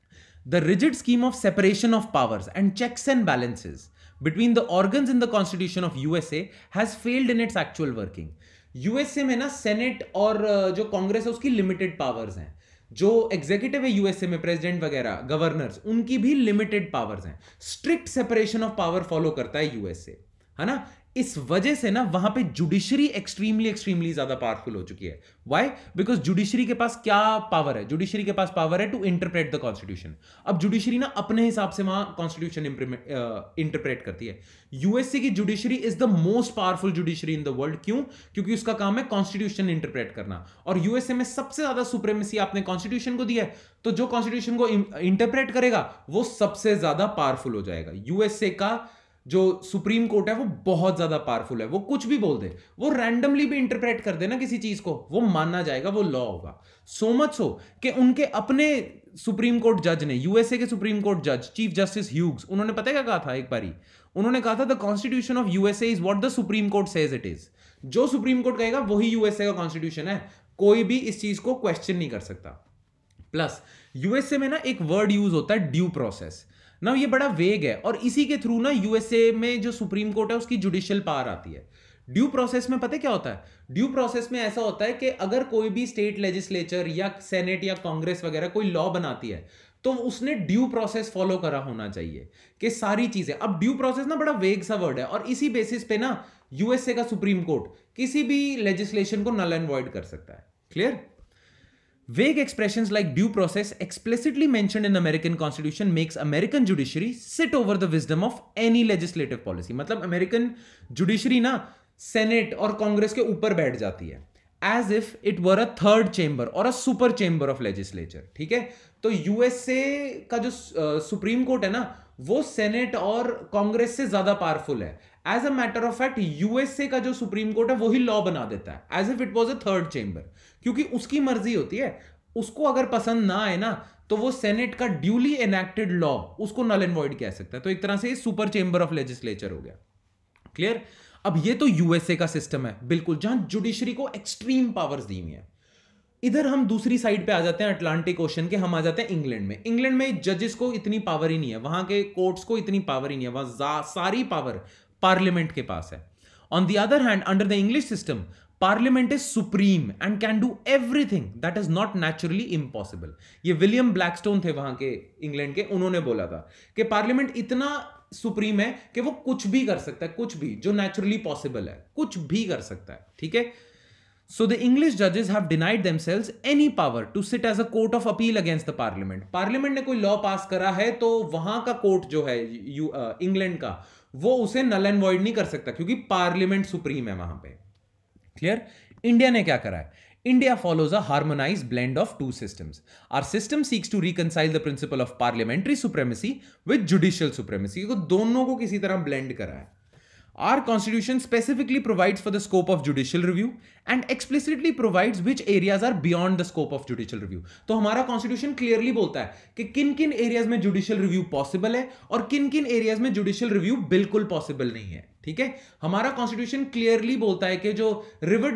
The rigid scheme of separation of powers and checks and balances between the organs in the Constitution of USA has failed in its actual working. USA में ना सेनेट और जो कांग्रेस है उसकी लिमिटेड पावर्स हैं, जो एग्जीक्यूटिव है यूएसए में, प्रेसिडेंट वगैरह, गवर्नर्स, उनकी भी लिमिटेड पावर्स हैं. Strict separation of power follow करता है यूएसए, है ना. इस वजह से ना वहां पे जुडिशरी एक्सट्रीमली ज्यादा पावरफुल हो चुकी है. व्हाई? बिकॉज जुडिशरी के पास क्या पावर है? जुडिशरी के पास पावर है टू इंटरप्रेट द कॉन्स्टिट्यूशन. अब जुडिशरी ना अपने हिसाब से वहां कॉन्स्टिट्यूशन इंटरप्रेट करती है. यूएसए की judiciary is the most powerful judiciary in the world. क्यों? क्योंकि उसका काम है कॉन्स्टिट्यूशन इंटरप्रेट करना. और यूएसए में सबसे ज्यादा सुप्रीमेसी आपने कॉन्स्टिट्यूशन को दिया है, तो जो कॉन्स्टिट्यूशन को इंटरप्रेट करेगा वो सबसे ज्यादा पावरफुल हो जाएगा. यूएसए का जो सुप्रीम कोर्ट है वो बहुत ज्यादा पावरफुल है. वो कुछ भी बोल दे, वो रैंडमली भी इंटरप्रेट कर देना किसी चीज को, वो मानना जाएगा, वो लॉ होगा. सो मच सो कि उनके अपने सुप्रीम कोर्ट जज ने, यूएसए के सुप्रीम कोर्ट जज चीफ जस्टिस ह्यूग्स, उन्होंने पता है क्या कहा था एक बारी? उन्होंने कहा था the constitution of USA is what the supreme court says it is. जो सुप्रीम कोर्ट कहेगा वही यूएसए का कॉन्स्टिट्यूशन है, कोई भी इस चीज को क्वेश्चन नहीं कर सकता. प्लस यूएसए में ना एक वर्ड यूज होता है ड्यू प्रोसेस. ना ये बड़ा वेग है और इसी के थ्रू ना यूएसए में जो सुप्रीम कोर्ट है उसकी जुडिशियल पावर आती है. ड्यू प्रोसेस में पता है क्या होता है? ड्यू प्रोसेस में ऐसा होता है कि अगर कोई भी स्टेट लेजिस्लेचर या सेनेट या कांग्रेस वगैरह कोई लॉ बनाती है तो उसने ड्यू प्रोसेस फॉलो करा होना चाहिए कि सारी चीजें. अब ड्यू प्रोसेस ना बड़ा वेग सा वर्ड है और इसी बेसिस पे ना यूएसए का सुप्रीम कोर्ट किसी भी लेजिस्लेशन को नल एंड वॉइड कर सकता है. Clear? Vague expressions like due process explicitly mentioned in American Constitution makes American judiciary sit over the wisdom of any legislative policy. मतलब American judiciary ना Senate और Congress के ऊपर बैठ जाती है as if it were a third chamber or a super chamber of legislature. ठीक है? तो USA का जो सुप्रीम कोर्ट है ना वो सेनेट और कांग्रेस से ज्यादा पावरफुल है. As a matter of fact USA का जो सुप्रीम कोर्ट है वही लॉ बना देता है as if it was a third chamber, क्योंकि उसकी मर्जी होती है. उसको अगर पसंद ना आए ना तो वो सेनेट का ड्यूली एनेक्टेड लॉ उसको नल एंड वॉइड कह सकता है. तो एक तरह से सुपर चेंबर ऑफ लेजिस्लेचर हो गया. क्लियर? अब ये तो यूएसए का सिस्टम है बिल्कुल, जहां जुडिशरी को एक्सट्रीम पावर्स दी हुई है. इधर हम दूसरी साइड पे आ जाते हैं अटलांटिक ओशन के, हम आ जाते हैं इंग्लैंड में. इंग्लैंड में जजेस को इतनी पावर ही नहीं है, वहां के कोर्ट्स को इतनी पावर ही नहीं है, वहां सारी पावर पार्लियामेंट के पास है. On the other hand under the English system parliament is supreme and can do everything that is not naturally impossible. ये विलियम ब्लैकस्टोन थे वहां के इंग्लैंड के, उन्होंने बोला था कि पार्लियामेंट इतना सुप्रीम है कि वो कुछ भी कर सकता है, कुछ भी जो नेचुरली पॉसिबल है कुछ भी कर सकता है. ठीक है? So the English judges have denied themselves any power to sit as a court of appeal against the parliament. Parliament ने कोई लॉ पास करा है तो वहां का कोर्ट जो है इंग्लैंड का वो उसे नल एंड वॉइड नहीं कर सकता क्योंकि पार्लियामेंट सुप्रीम है वहां पे. क्लियर? इंडिया ने क्या करा है? India follows a harmonized blend of two systems. Our system seeks to reconcile the principle of parliamentary supremacy with judicial supremacy. को दोनों को किसी तरह blend करा है. Our constitution specifically provides for the scope of judicial review and explicitly provides which areas are beyond the scope of judicial review. तो हमारा constitution clearly बोलता है कि किन किन areas में judicial review possible है और किन किन areas में judicial review बिल्कुल possible नहीं है. ठीक है? हमारा constitution clearly बोलता है कि जो river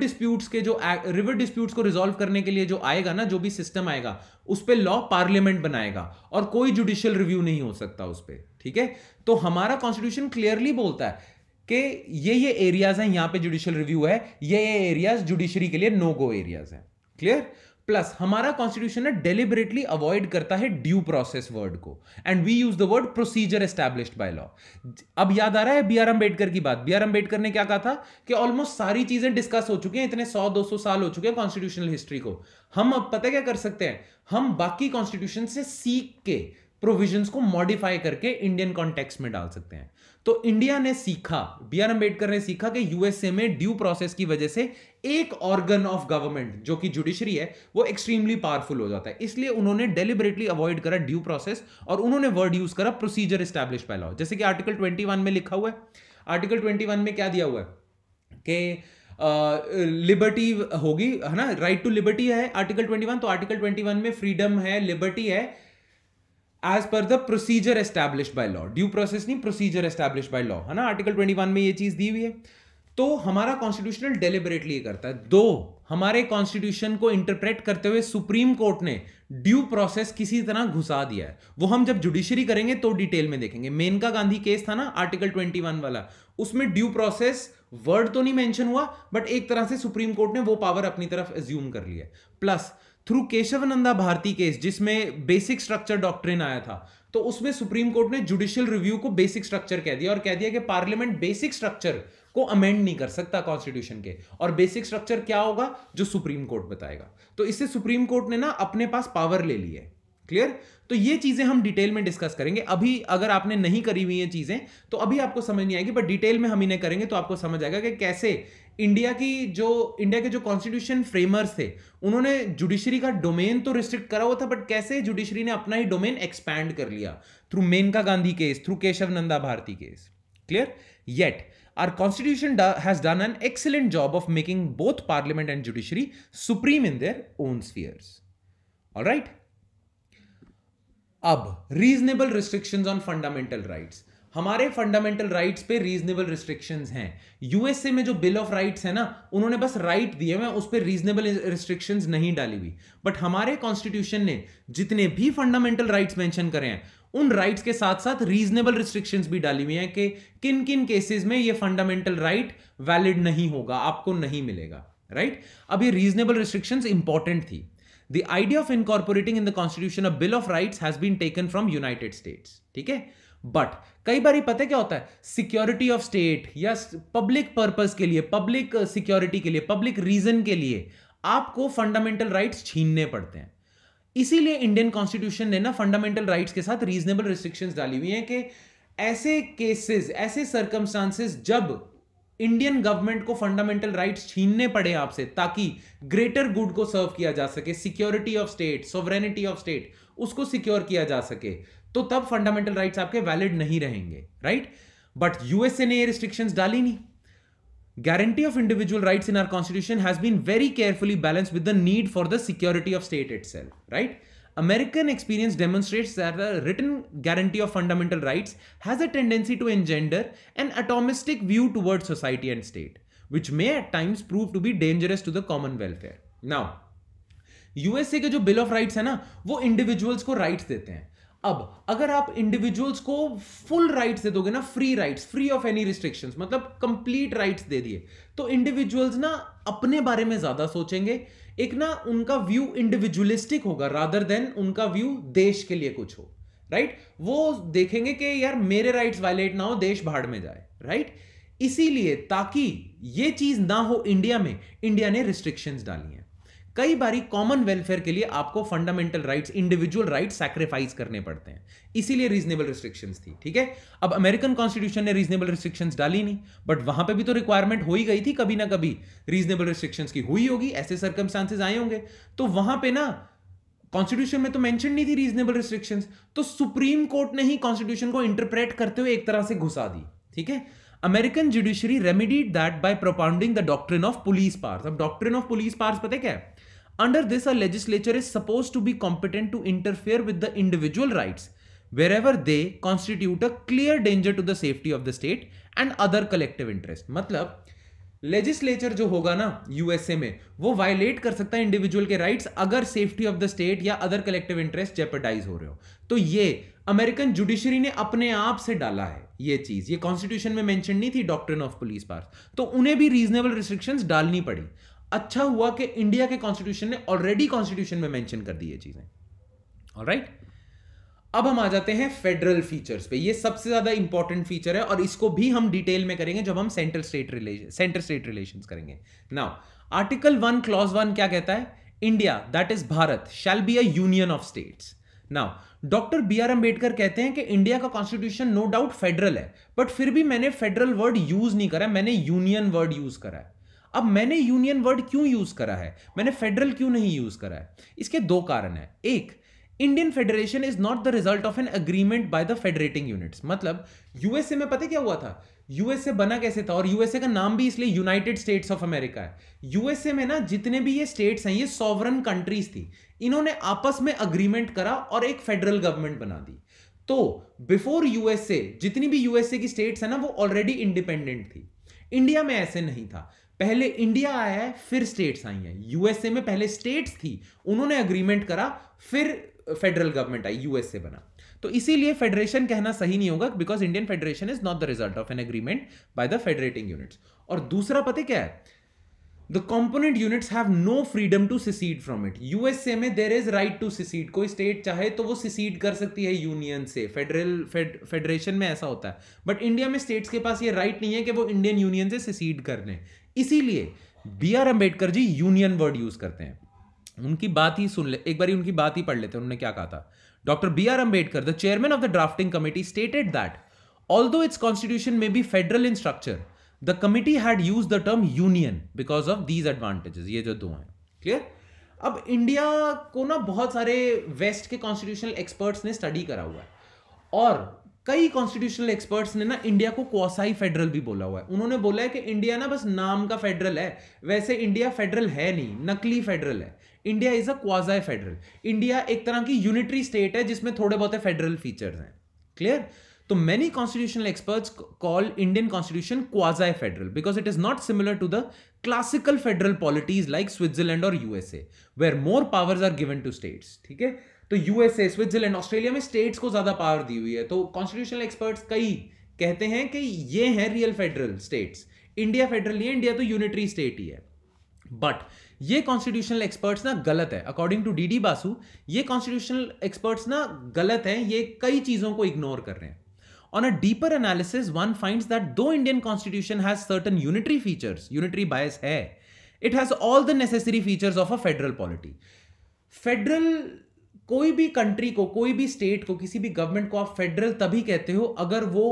disputes को resolve करने के लिए जो आएगा ना, जो भी system आएगा उस पे law parliament बनाएगा और कोई judicial review नहीं हो सकता उस पे. ठीक है? तो हमारा constitution clearly बोलता है कि ये एरियाज हैं यहां पे जुडिशियल रिव्यू है, ये एरियाज जुडिशरी के लिए नो गो एरियाज हैं. क्लियर? प्लस हमारा कॉन्स्टिट्यूशन है डेलिबरेटली अवॉइड करता है ड्यू प्रोसेस वर्ड को and we use the word procedure established by law. अब याद आ रहा है बी आर अम्बेडकर की बात? बी आर अम्बेडकर ने क्या कहा था कि ऑलमोस्ट सारी चीजें डिस्कस हो चुकी हैं, इतने 100-200 साल हो चुके हैं कॉन्स्टिट्यूशनल हिस्ट्री को. हम अब पता क्या कर सकते हैं? हम बाकी कॉन्स्टिट्यूशन से सीख के प्रोविजंस को मॉडिफाई करके इंडियन कॉन्टेक्स्ट में डाल सकते हैं। तो इंडिया ने सीखा, बी आर अंबेडकर ने सीखा कि यूएसए में ड्यू प्रोसेस की वजह से एक ऑर्गन ऑफ गवर्नमेंट जो कि जुडिशरी है वो एक्सट्रीमली पावरफुल हो जाता है, इसलिए उन्होंने डेलिबरेटली अवॉइड करा ड्यू प्रोसेस और उन्होंने वर्ड यूज करा प्रोसीजर एस्टैब्लिश बाय लॉ। जैसे कि आर्टिकल 21 में लिखा हुआ है, आर्टिकल 21 में क्या दिया हुआ है कि लिबर्टी होगी, है ना, राइट टू लिबर्टी है आर्टिकल 21। तो आर्टिकल 21 में फ्रीडम है, लिबर्टी है as per the procedure establish by law, due process नहीं, प्रोसीजर एस्टैब्लिश बाय लॉ, है ना, आर्टिकल 21 में ये चीज दी हुई है। तो हमारा कॉन्स्टिट्यूशनल डेलिबरेटली करता है। दो हमारे कॉन्स्टिट्यूशन को इंटरप्रेट करते हुए सुप्रीम कोर्ट ने ड्यू प्रोसेस किसी तरह घुसा दिया है, वो हम जब जुडिशरी करेंगे तो डिटेल में देखेंगे। मेनका गांधी केस था ना आर्टिकल 21 वाला, उसमें ड्यू प्रोसेस वर्ड तो नहीं मेंशन हुआ, बट एक तरह से सुप्रीम कोर्ट ने वो पावर अपनी तरफ एज्यूम कर लिया। Plus through Kesavananda Bharati case जिसमें बेसिक स्ट्रक्चर डॉक्ट्रिन आया था, तो उसमें सुप्रीम कोर्ट ने जुडिशियल रिव्यू को बेसिक स्ट्रक्चर कह दिया और कह दिया कि पार्लियामेंट बेसिक स्ट्रक्चर को अमेंड नहीं कर सकता कॉन्स्टिट्यूशन के, और बेसिक स्ट्रक्चर क्या होगा जो सुप्रीम कोर्ट बताएगा। तो इससे सुप्रीम कोर्ट ने ना अपने पास पावर ले ली है। क्लियर? तो ये चीजें हम डिटेल में डिस्कस करेंगे। अभी अगर आपने नहीं करी हुई ये चीजें तो अभी आपको समझ नहीं आएगी, बट डिटेल में हम इन्हें करेंगे तो आपको समझ आएगा कि कैसे इंडिया के जो कॉन्स्टिट्यूशन फ्रेमर्स थे उन्होंने जुडिशरी का डोमेन तो रिस्ट्रिक्ट करा हुआ था, बट कैसे जुडिशरी ने अपना ही डोमेन एक्सपैंड कर लिया through Maneka Gandhi case, through Kesavananda Bharati case. Clear? Yet our constitution has done an excellent job of making both parliament and judiciary supreme in their own spheres. All right? अब reasonable restrictions on fundamental rights. हमारे फंडामेंटल राइट्स पे रीजनेबल रिस्ट्रिक्शंस हैं। यूएसए में जो बिल ऑफ राइट्स है ना, उन्होंने बस राइट दिए हुए, उस पर रीजनेबल रिस्ट्रिक्शंस नहीं डाली हुई। बट हमारे कॉन्स्टिट्यूशन ने जितने भी फंडामेंटल राइट्स मेंशन करे हैं उन राइट्स के साथ साथ रीजनेबल रिस्ट्रिक्शंस भी डाली हुई हैं कि किन किन केसेस में ये फंडामेंटल राइट वैलिड नहीं होगा, आपको नहीं मिलेगा। राइट? अब ये रीजनेबल रिस्ट्रिक्शंस इंपॉर्टेंट थी। The idea of incorporating in the constitution a bill of rights has been taken from United States. ठीक है? बट कई बार पता है क्या होता है, सिक्योरिटी ऑफ स्टेट या पब्लिक पर्पस के लिए, पब्लिक सिक्योरिटी के लिए, पब्लिक रीजन के लिए आपको फंडामेंटल राइट्स छीनने पड़ते हैं। इसीलिए इंडियन कॉन्स्टिट्यूशन ने ना फंडामेंटल राइट्स के साथ रीजनेबल रिस्ट्रिक्शंस डाली हुई हैं कि ऐसे केसेस, ऐसे सर्कमस्टांसेस जब इंडियन गवर्नमेंट को फंडामेंटल राइट्स छीनने पड़े आपसे ताकि ग्रेटर गुड को सर्व किया जा सके, security of state, sovereignty of state, उसको सिक्योर किया जा सके, तो तब फंडामेंटल राइट्स आपके वैलिड नहीं रहेंगे। राइट? बट यूएसए ने ये रिस्ट्रिक्शंस डाली नहीं। Guarantee of individual rights in our constitution has been very carefully balanced with the need for the security of state itself. Right? American experience demonstrates that the written guarantee of fundamental rights has a tendency to engender an atomistic view towards society and state, which may at times prove to be dangerous to the common welfare. Now, USA के जो बिल ऑफ राइट्स है ना, वो इंडिविजुअल्स को राइट्स देते हैं। अब अगर आप इंडिविजुअल्स को फुल राइट्स दे दोगे ना, free rights, free of any restrictions, मतलब कंप्लीट राइट्स दे दिए, तो इंडिविजुअल्स ना अपने बारे में ज्यादा सोचेंगे। एक ना उनका व्यू इंडिविजुअलिस्टिक होगा रादर देन उनका व्यू देश के लिए कुछ हो। राइट? वो देखेंगे कि यार मेरे राइट्स वायलेट ना हो, देश भाड़ में जाए। राइट? इसीलिए ताकि ये चीज ना हो इंडिया में, इंडिया ने रिस्ट्रिक्शंस डाली हैं। कई बारी कॉमन वेलफेयर के लिए आपको fundamental rights, individual rights sacrifice करने पड़ते हैं, इसीलिए रीजनेबल रिस्ट्रिक्शंस थी। ठीक है? अब अमेरिकन कॉन्स्टिट्यूशन ने रीजनेबल रिस्ट्रिक्शंस डाली नहीं, बट वहां पे भी तो रिक्वायरमेंट हो ही गई थी, कभी ना कभी रीजनेबल रिस्ट्रिक्शंस की हुई होगी, ऐसे सर्कमस्टांसेस आए होंगे। तो वहां पे ना कॉन्स्टिट्यूशन में तो मेंशन नहीं थी रीजनेबल रिस्ट्रिक्शंस, तो सुप्रीम कोर्ट ने ही कॉन्स्टिट्यूशन को इंटरप्रेट करते हुए एक तरह से घुसा दी। ठीक है? American judiciary remedied that by propounding the doctrine of police powers. अब डॉक्ट्रिन ऑफ पुलिस पावर्स पता है क्या है? Under this, a legislature is supposed to be competent to interfere with the individual rights wherever they constitute a clear danger to the safety of the state and other collective interest. मतलब लेजिस्लेचर जो होगा ना यूएसए में, वो वायलेट कर सकता है इंडिविजुअल के राइट्स अगर सेफ्टी ऑफ द स्टेट या अदर कलेक्टिव इंटरेस्ट जेपरडाइज हो रहे हो। तो ये अमेरिकन जुडिशरी ने अपने आप से डाला है ये चीज, ये कॉन्स्टिट्यूशन में मेंशन नहीं थी डॉक्ट्रिन ऑफ पुलिस पावर्स, तो उन्हें भी रीजनेबल रिस्ट्रिक्शंस डालनी पड़ी। अच्छा हुआ कि इंडिया के कॉन्स्टिट्यूशन ने ऑलरेडी कॉन्स्टिट्यूशन में मेंशन कर दी ये चीजें। ऑलराइट? अब हम आ जाते हैं फेडरल फीचर्स पे। ये सबसे ज्यादा इंपॉर्टेंट फीचर है और इसको भी हम डिटेल में करेंगे जब हम सेंटर स्टेट रिलेशंस करेंगे। नाउ आर्टिकल 1 क्लॉज 1 क्या कहता है? India, that is Bharat, shall be a union of states. Now doctor B R Ambedkar कहते हैं कि इंडिया का कॉन्स्टिट्यूशन नो डाउट फेडरल है, बट फिर भी मैंने फेडरल वर्ड यूज नहीं करा, मैंने यूनियन वर्ड यूज करा है। अब मैंने यूनियन वर्ड क्यों यूज करा है, मैंने फेडरल क्यों नहीं यूज करा है? इसके दो कारण है। एक, Indian federation is not the result of an agreement by the federating units. मतलब यूएसए में पता क्या हुआ था, यूएसए बना कैसे था, और यूएसए का नाम भी इसलिए यूनाइटेड स्टेट्स ऑफ अमेरिका है। यूएसए में ना जितने भी ये स्टेट्स हैं ये सॉवरन कंट्रीज थी, इन्होंने आपस में अग्रीमेंट करा और एक फेडरल गवर्नमेंट बना दी। तो बिफोर यूएसए जितनी भी यूएसए की स्टेट्स है ना वो ऑलरेडी इंडिपेंडेंट थी। इंडिया में ऐसे नहीं था, पहले इंडिया आया है फिर स्टेट्स आई हैं। यूएसए में पहले स्टेट्स थी, उन्होंने अग्रीमेंट करा, फिर फेडरल गवर्नमेंट आई, यूएसए बना। तो इसीलिए फेडरेशन कहना सही नहीं होगा, because Indian federation is not the result of an agreement by the federating units. और दूसरा पता क्या है, the component units have no freedom to secede from it. USA में there is right to secede, कोई स्टेट चाहे तो वो सिसीड कर सकती है यूनियन से, फेडरेशन में ऐसा होता है। बट इंडिया में स्टेट्स के पास ये राइट नहीं है कि वो इंडियन यूनियन से सिसीड कर लें, इसीलिए B R Ambedkar ji union word use करते हैं। उनकी बात ही सुन ले, एक बार उनकी बात ही पढ़ लेते हैं, उन्होंने क्या कहा था। Doctor B R Ambedkar, the chairman of the drafting committee, stated that although its constitution में be federal in structure, the committee had used the term union because of these advantages. ये जो दो हैं, क्लियर। अब इंडिया को ना बहुत सारे वेस्ट के कॉन्स्टिट्यूशनल एक्सपर्ट्स ने स्टडी करा हुआ है, और कई कॉन्स्टिट्यूशनल एक्सपर्ट्स ने ना इंडिया को क्वासाई फेडरल भी बोला हुआ है। उन्होंने बोला है कि इंडिया ना बस नाम का फेडरल है, वैसे इंडिया फेडरल है नहीं, नकली फेडरल है। India is a quasi federal. India एक तरह की यूनिटरी स्टेट है जिसमें थोड़े बहुत फेडरल फीचर्स हैं, क्लियर। तो many constitutional experts call Indian constitution quasi federal because it is not similar to the classical federal polities like Switzerland और USA where more powers are given to states, ठीक है। तो यूएसए, स्विट्जरलैंड, ऑस्ट्रेलिया में स्टेट्स को ज्यादा पावर दी हुई है। तो कॉन्स्टिट्यूशनल एक्सपर्ट्स कई कहते हैं कि ये हैं real federal states, India federal नहीं है, इंडिया तो यूनिटरी स्टेट ही है। बट ये कॉन्स्टिट्यूशनल एक्सपर्ट्स ना गलत है, अकॉर्डिंग टू डी बासु ये कॉन्स्टिट्यूशनल एक्सपर्ट्स ना गलत हैं, ये कई चीजों को इग्नोर कर रहे हैं। On a deeper analysis, one finds that though Indian constitution has certain unitary features, unitary bias है, it has all the necessary features of a federal polity. Federal कोई भी कंट्री को, कोई भी स्टेट को, किसी भी गवर्नमेंट को आप फेडरल तभी कहते हो अगर वो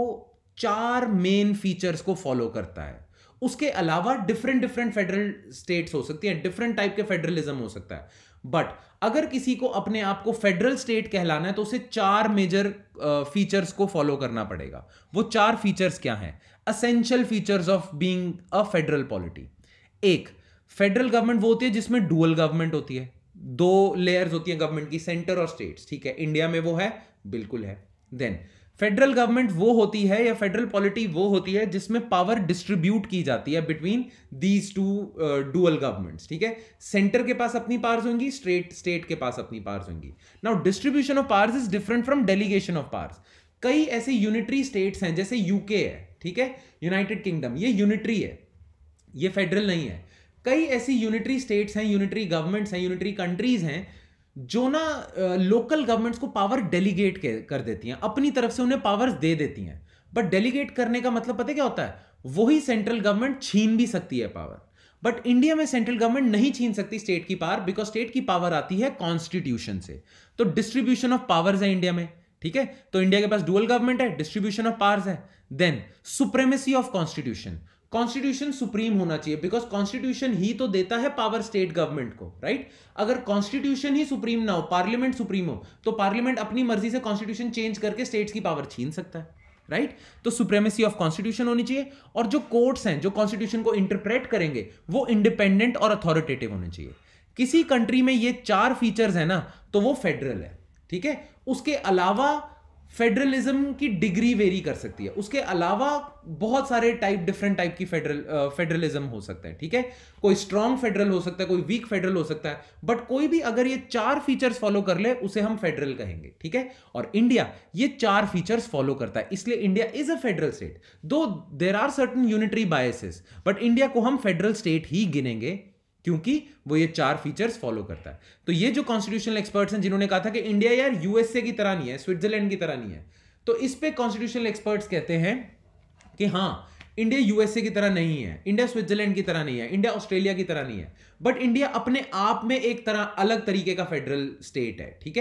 4 मेन फीचर्स को फॉलो करता है। उसके अलावा डिफरेंट फेडरल स्टेट्स हो सकती हैं, डिफरेंट टाइप के फेडरलिज्म हो सकता है। बट अगर किसी को अपने आप को फेडरल स्टेट कहलाना है तो उसे 4 मेजर फीचर्स को फॉलो करना पड़ेगा। वो 4 फीचर्स क्या हैं? Essential features of being a federal polity. एक, फेडरल गवर्नमेंट वो होती है जिसमें डुअल गवर्नमेंट होती है, 2 लेयर्स होती हैं गवर्नमेंट की, सेंटर और स्टेट्स, ठीक है। इंडिया में वो है, बिल्कुल है। देन फेडरल गवर्नमेंट वो होती है, या फेडरल पॉलिटी वो होती है जिसमें पावर डिस्ट्रीब्यूट की जाती है बिटवीन दीज 2 डुअल गवर्नमेंट्स, ठीक है। सेंटर के पास अपनी पावर्स होंगी, स्टेट के पास अपनी पावर्स होंगी। Now distribution of powers is different from delegation of powers. कई ऐसे यूनिटरी स्टेट्स हैं जैसे यूके है, ठीक है, यूनाइटेड किंगडम, ये यूनिटरी है, ये फेडरल नहीं है। कई ऐसी यूनिटरी स्टेट्स हैं, यूनिटरी गवर्नमेंट्स हैं, यूनिटरी कंट्रीज हैं जो ना लोकल गवर्नमेंट्स को पावर डेलीगेट कर देती हैं, अपनी तरफ से उन्हें पावर्स दे देती हैं। बट डेलीगेट करने का मतलब पता क्या होता है? वही सेंट्रल गवर्नमेंट छीन भी सकती है पावर। बट इंडिया में सेंट्रल गवर्नमेंट नहीं छीन सकती स्टेट की पावर, बिकॉज स्टेट की पावर आती है कॉन्स्टिट्यूशन से। तो डिस्ट्रीब्यूशन ऑफ पावर्स है इंडिया में, ठीक है। तो इंडिया के पास डुअल गवर्नमेंट है, डिस्ट्रीब्यूशन ऑफ पावर्स है। Then supremacy of constitution, constitution supreme होना चाहिए, बिकॉज कॉन्स्टिट्यूशन ही तो देता है पावर स्टेट गवर्नमेंट को, राइट। अगर कॉन्स्टिट्यूशन ही सुप्रीम ना हो, पार्लियामेंट सुप्रीम हो, तो पार्लियामेंट अपनी मर्जी से कॉन्स्टिट्यूशन चेंज करके स्टेट्स की पावर छीन सकता है, राइट। तो सुप्रीमेसी ऑफ कॉन्स्टिट्यूशन होनी चाहिए, और जो कोर्ट्स हैं जो कॉन्स्टिट्यूशन को इंटरप्रेट करेंगे वो इंडिपेंडेंट और अथॉरिटेटिव होने चाहिए। किसी कंट्री में ये 4 फीचर्स है ना तो वो फेडरल है, ठीक है। उसके अलावा फेडरलिज्म की डिग्री वेरी कर सकती है, उसके अलावा बहुत सारे डिफरेंट टाइप की फेडरलिज्म हो सकता है, ठीक है। कोई स्ट्रॉन्ग फेडरल हो सकता है, कोई वीक फेडरल हो सकता है, बट कोई भी अगर ये 4 फीचर्स फॉलो कर ले उसे हम फेडरल कहेंगे, ठीक है। और इंडिया ये 4 फीचर्स फॉलो करता है, इसलिए India is a federal state. Though there are certain unitary biases, but India को हम फेडरल स्टेट ही गिनेंगे क्योंकि वो ये 4 फीचर्स फॉलो करता है। तो ये जो कॉन्स्टिट्यूशनल एक्सपर्ट्स हैं जिन्होंने कहा था कि इंडिया यार यूएसए की तरह नहीं है, स्विट्जरलैंड की तरह नहीं है, तो इस पे कॉन्स्टिट्यूशनल एक्सपर्ट्स कहते हैं कि हाँ, इंडिया यूएसए की तरह नहीं है, इंडिया स्विट्जरलैंड की तरह नहीं है, इंडिया ऑस्ट्रेलिया की तरह नहीं है, बट इंडिया अपने आप में एक तरह अलग तरीके का फेडरल स्टेट है, ठीक है।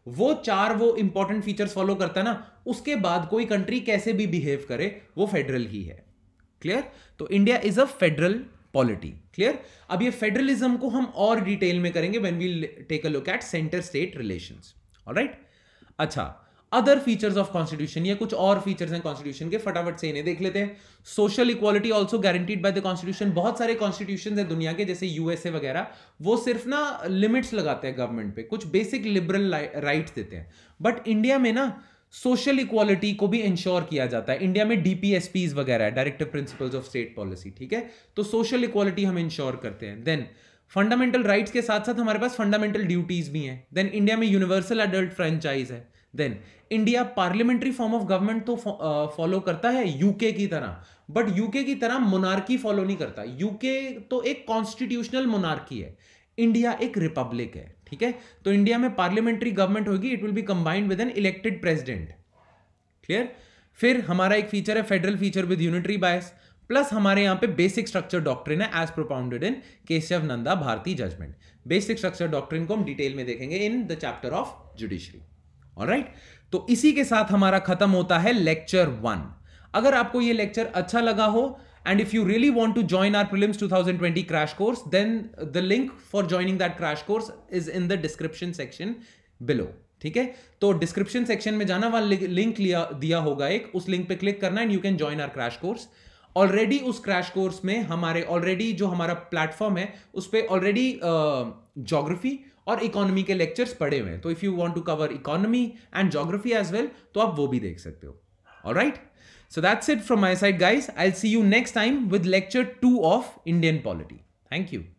वो 4 वो इंपॉर्टेंट फीचर्स फॉलो करता है ना, उसके बाद कोई कंट्री कैसे भी बिहेव करे वो फेडरल ही है। क्लियर? तो India is a federal polity. Clear? अब ये फेडरलिज्म को हम और डिटेल में करेंगे when we take a look at centre state relations. Alright? अच्छा, अदर फीचर्स ऑफ कॉन्स्टिट्यूशन, ये कुछ और फीचर्स हैं कॉन्स्टिट्यूशन के, फटाफट से इन्हें देख लेते हैं। Social equality also guaranteed by the constitution. बहुत सारे कॉन्स्टिट्यूशन है दुनिया के, जैसे यूएसए वगैरह, वो सिर्फ ना लिमिट्स लगाते हैं गवर्नमेंट पे, कुछ बेसिक लिबरल राइट्स देते हैं। बट इंडिया में ना सोशल इक्वालिटी को भी इंश्योर किया जाता है। इंडिया में डीपीएसपीज वगैरह है, directive principles of state policy. ठीक है, तो सोशल इक्वालिटी हम इंश्योर करते हैं। देन फंडामेंटल राइट्स के साथ साथ हमारे पास फंडामेंटल ड्यूटीज भी हैं। देन इंडिया में यूनिवर्सल एडल्ट फ्रेंचाइज है। Then India parliamentary form of government तो फॉलो करता है यूके की तरह, बट यूके की तरह मोनार्की फॉलो नहीं करता। यूके तो एक कॉन्स्टिट्यूशनल मोनार्की है, इंडिया एक रिपब्लिक है। ठीक है, तो इंडिया में पार्लियामेंट्री गवर्नमेंट होगी, it will be combined with an elected president. Clear? फिर हमारा एक फीचर है federal feature with unitary bias, plus हमारे यहां पे बेसिक स्ट्रक्चर डॉक्ट्रिन है as propounded in Kesavananda Bharati judgment. Basic structure doctrine को हम डिटेल में देखेंगे in the chapter of judiciary. Alright, तो इसी के साथ हमारा खत्म होता है लेक्चर 1। अगर आपको ये लेक्चर अच्छा लगा हो and if you really want to join our Prelims 2020 crash course, then the link for joining that crash course is in the description section below. ठीक है, तो डिस्क्रिप्शन सेक्शन में जाना, वहां लिंक दिया होगा एक, उस लिंक पे क्लिक करना and you can join our crash course. Already उस क्रैश कोर्स में हमारे ऑलरेडी जो हमारा प्लेटफॉर्म है उस पे ऑलरेडी ज्योग्राफी और इकोनॉमी के लेक्चर्स पड़े हुए हैं, तो if you want to cover economy and geography as well तो आप वो भी देख सकते हो। Alright, so that's it from my side guys. I'll see you next time with lecture 2 of Indian polity. Thank you.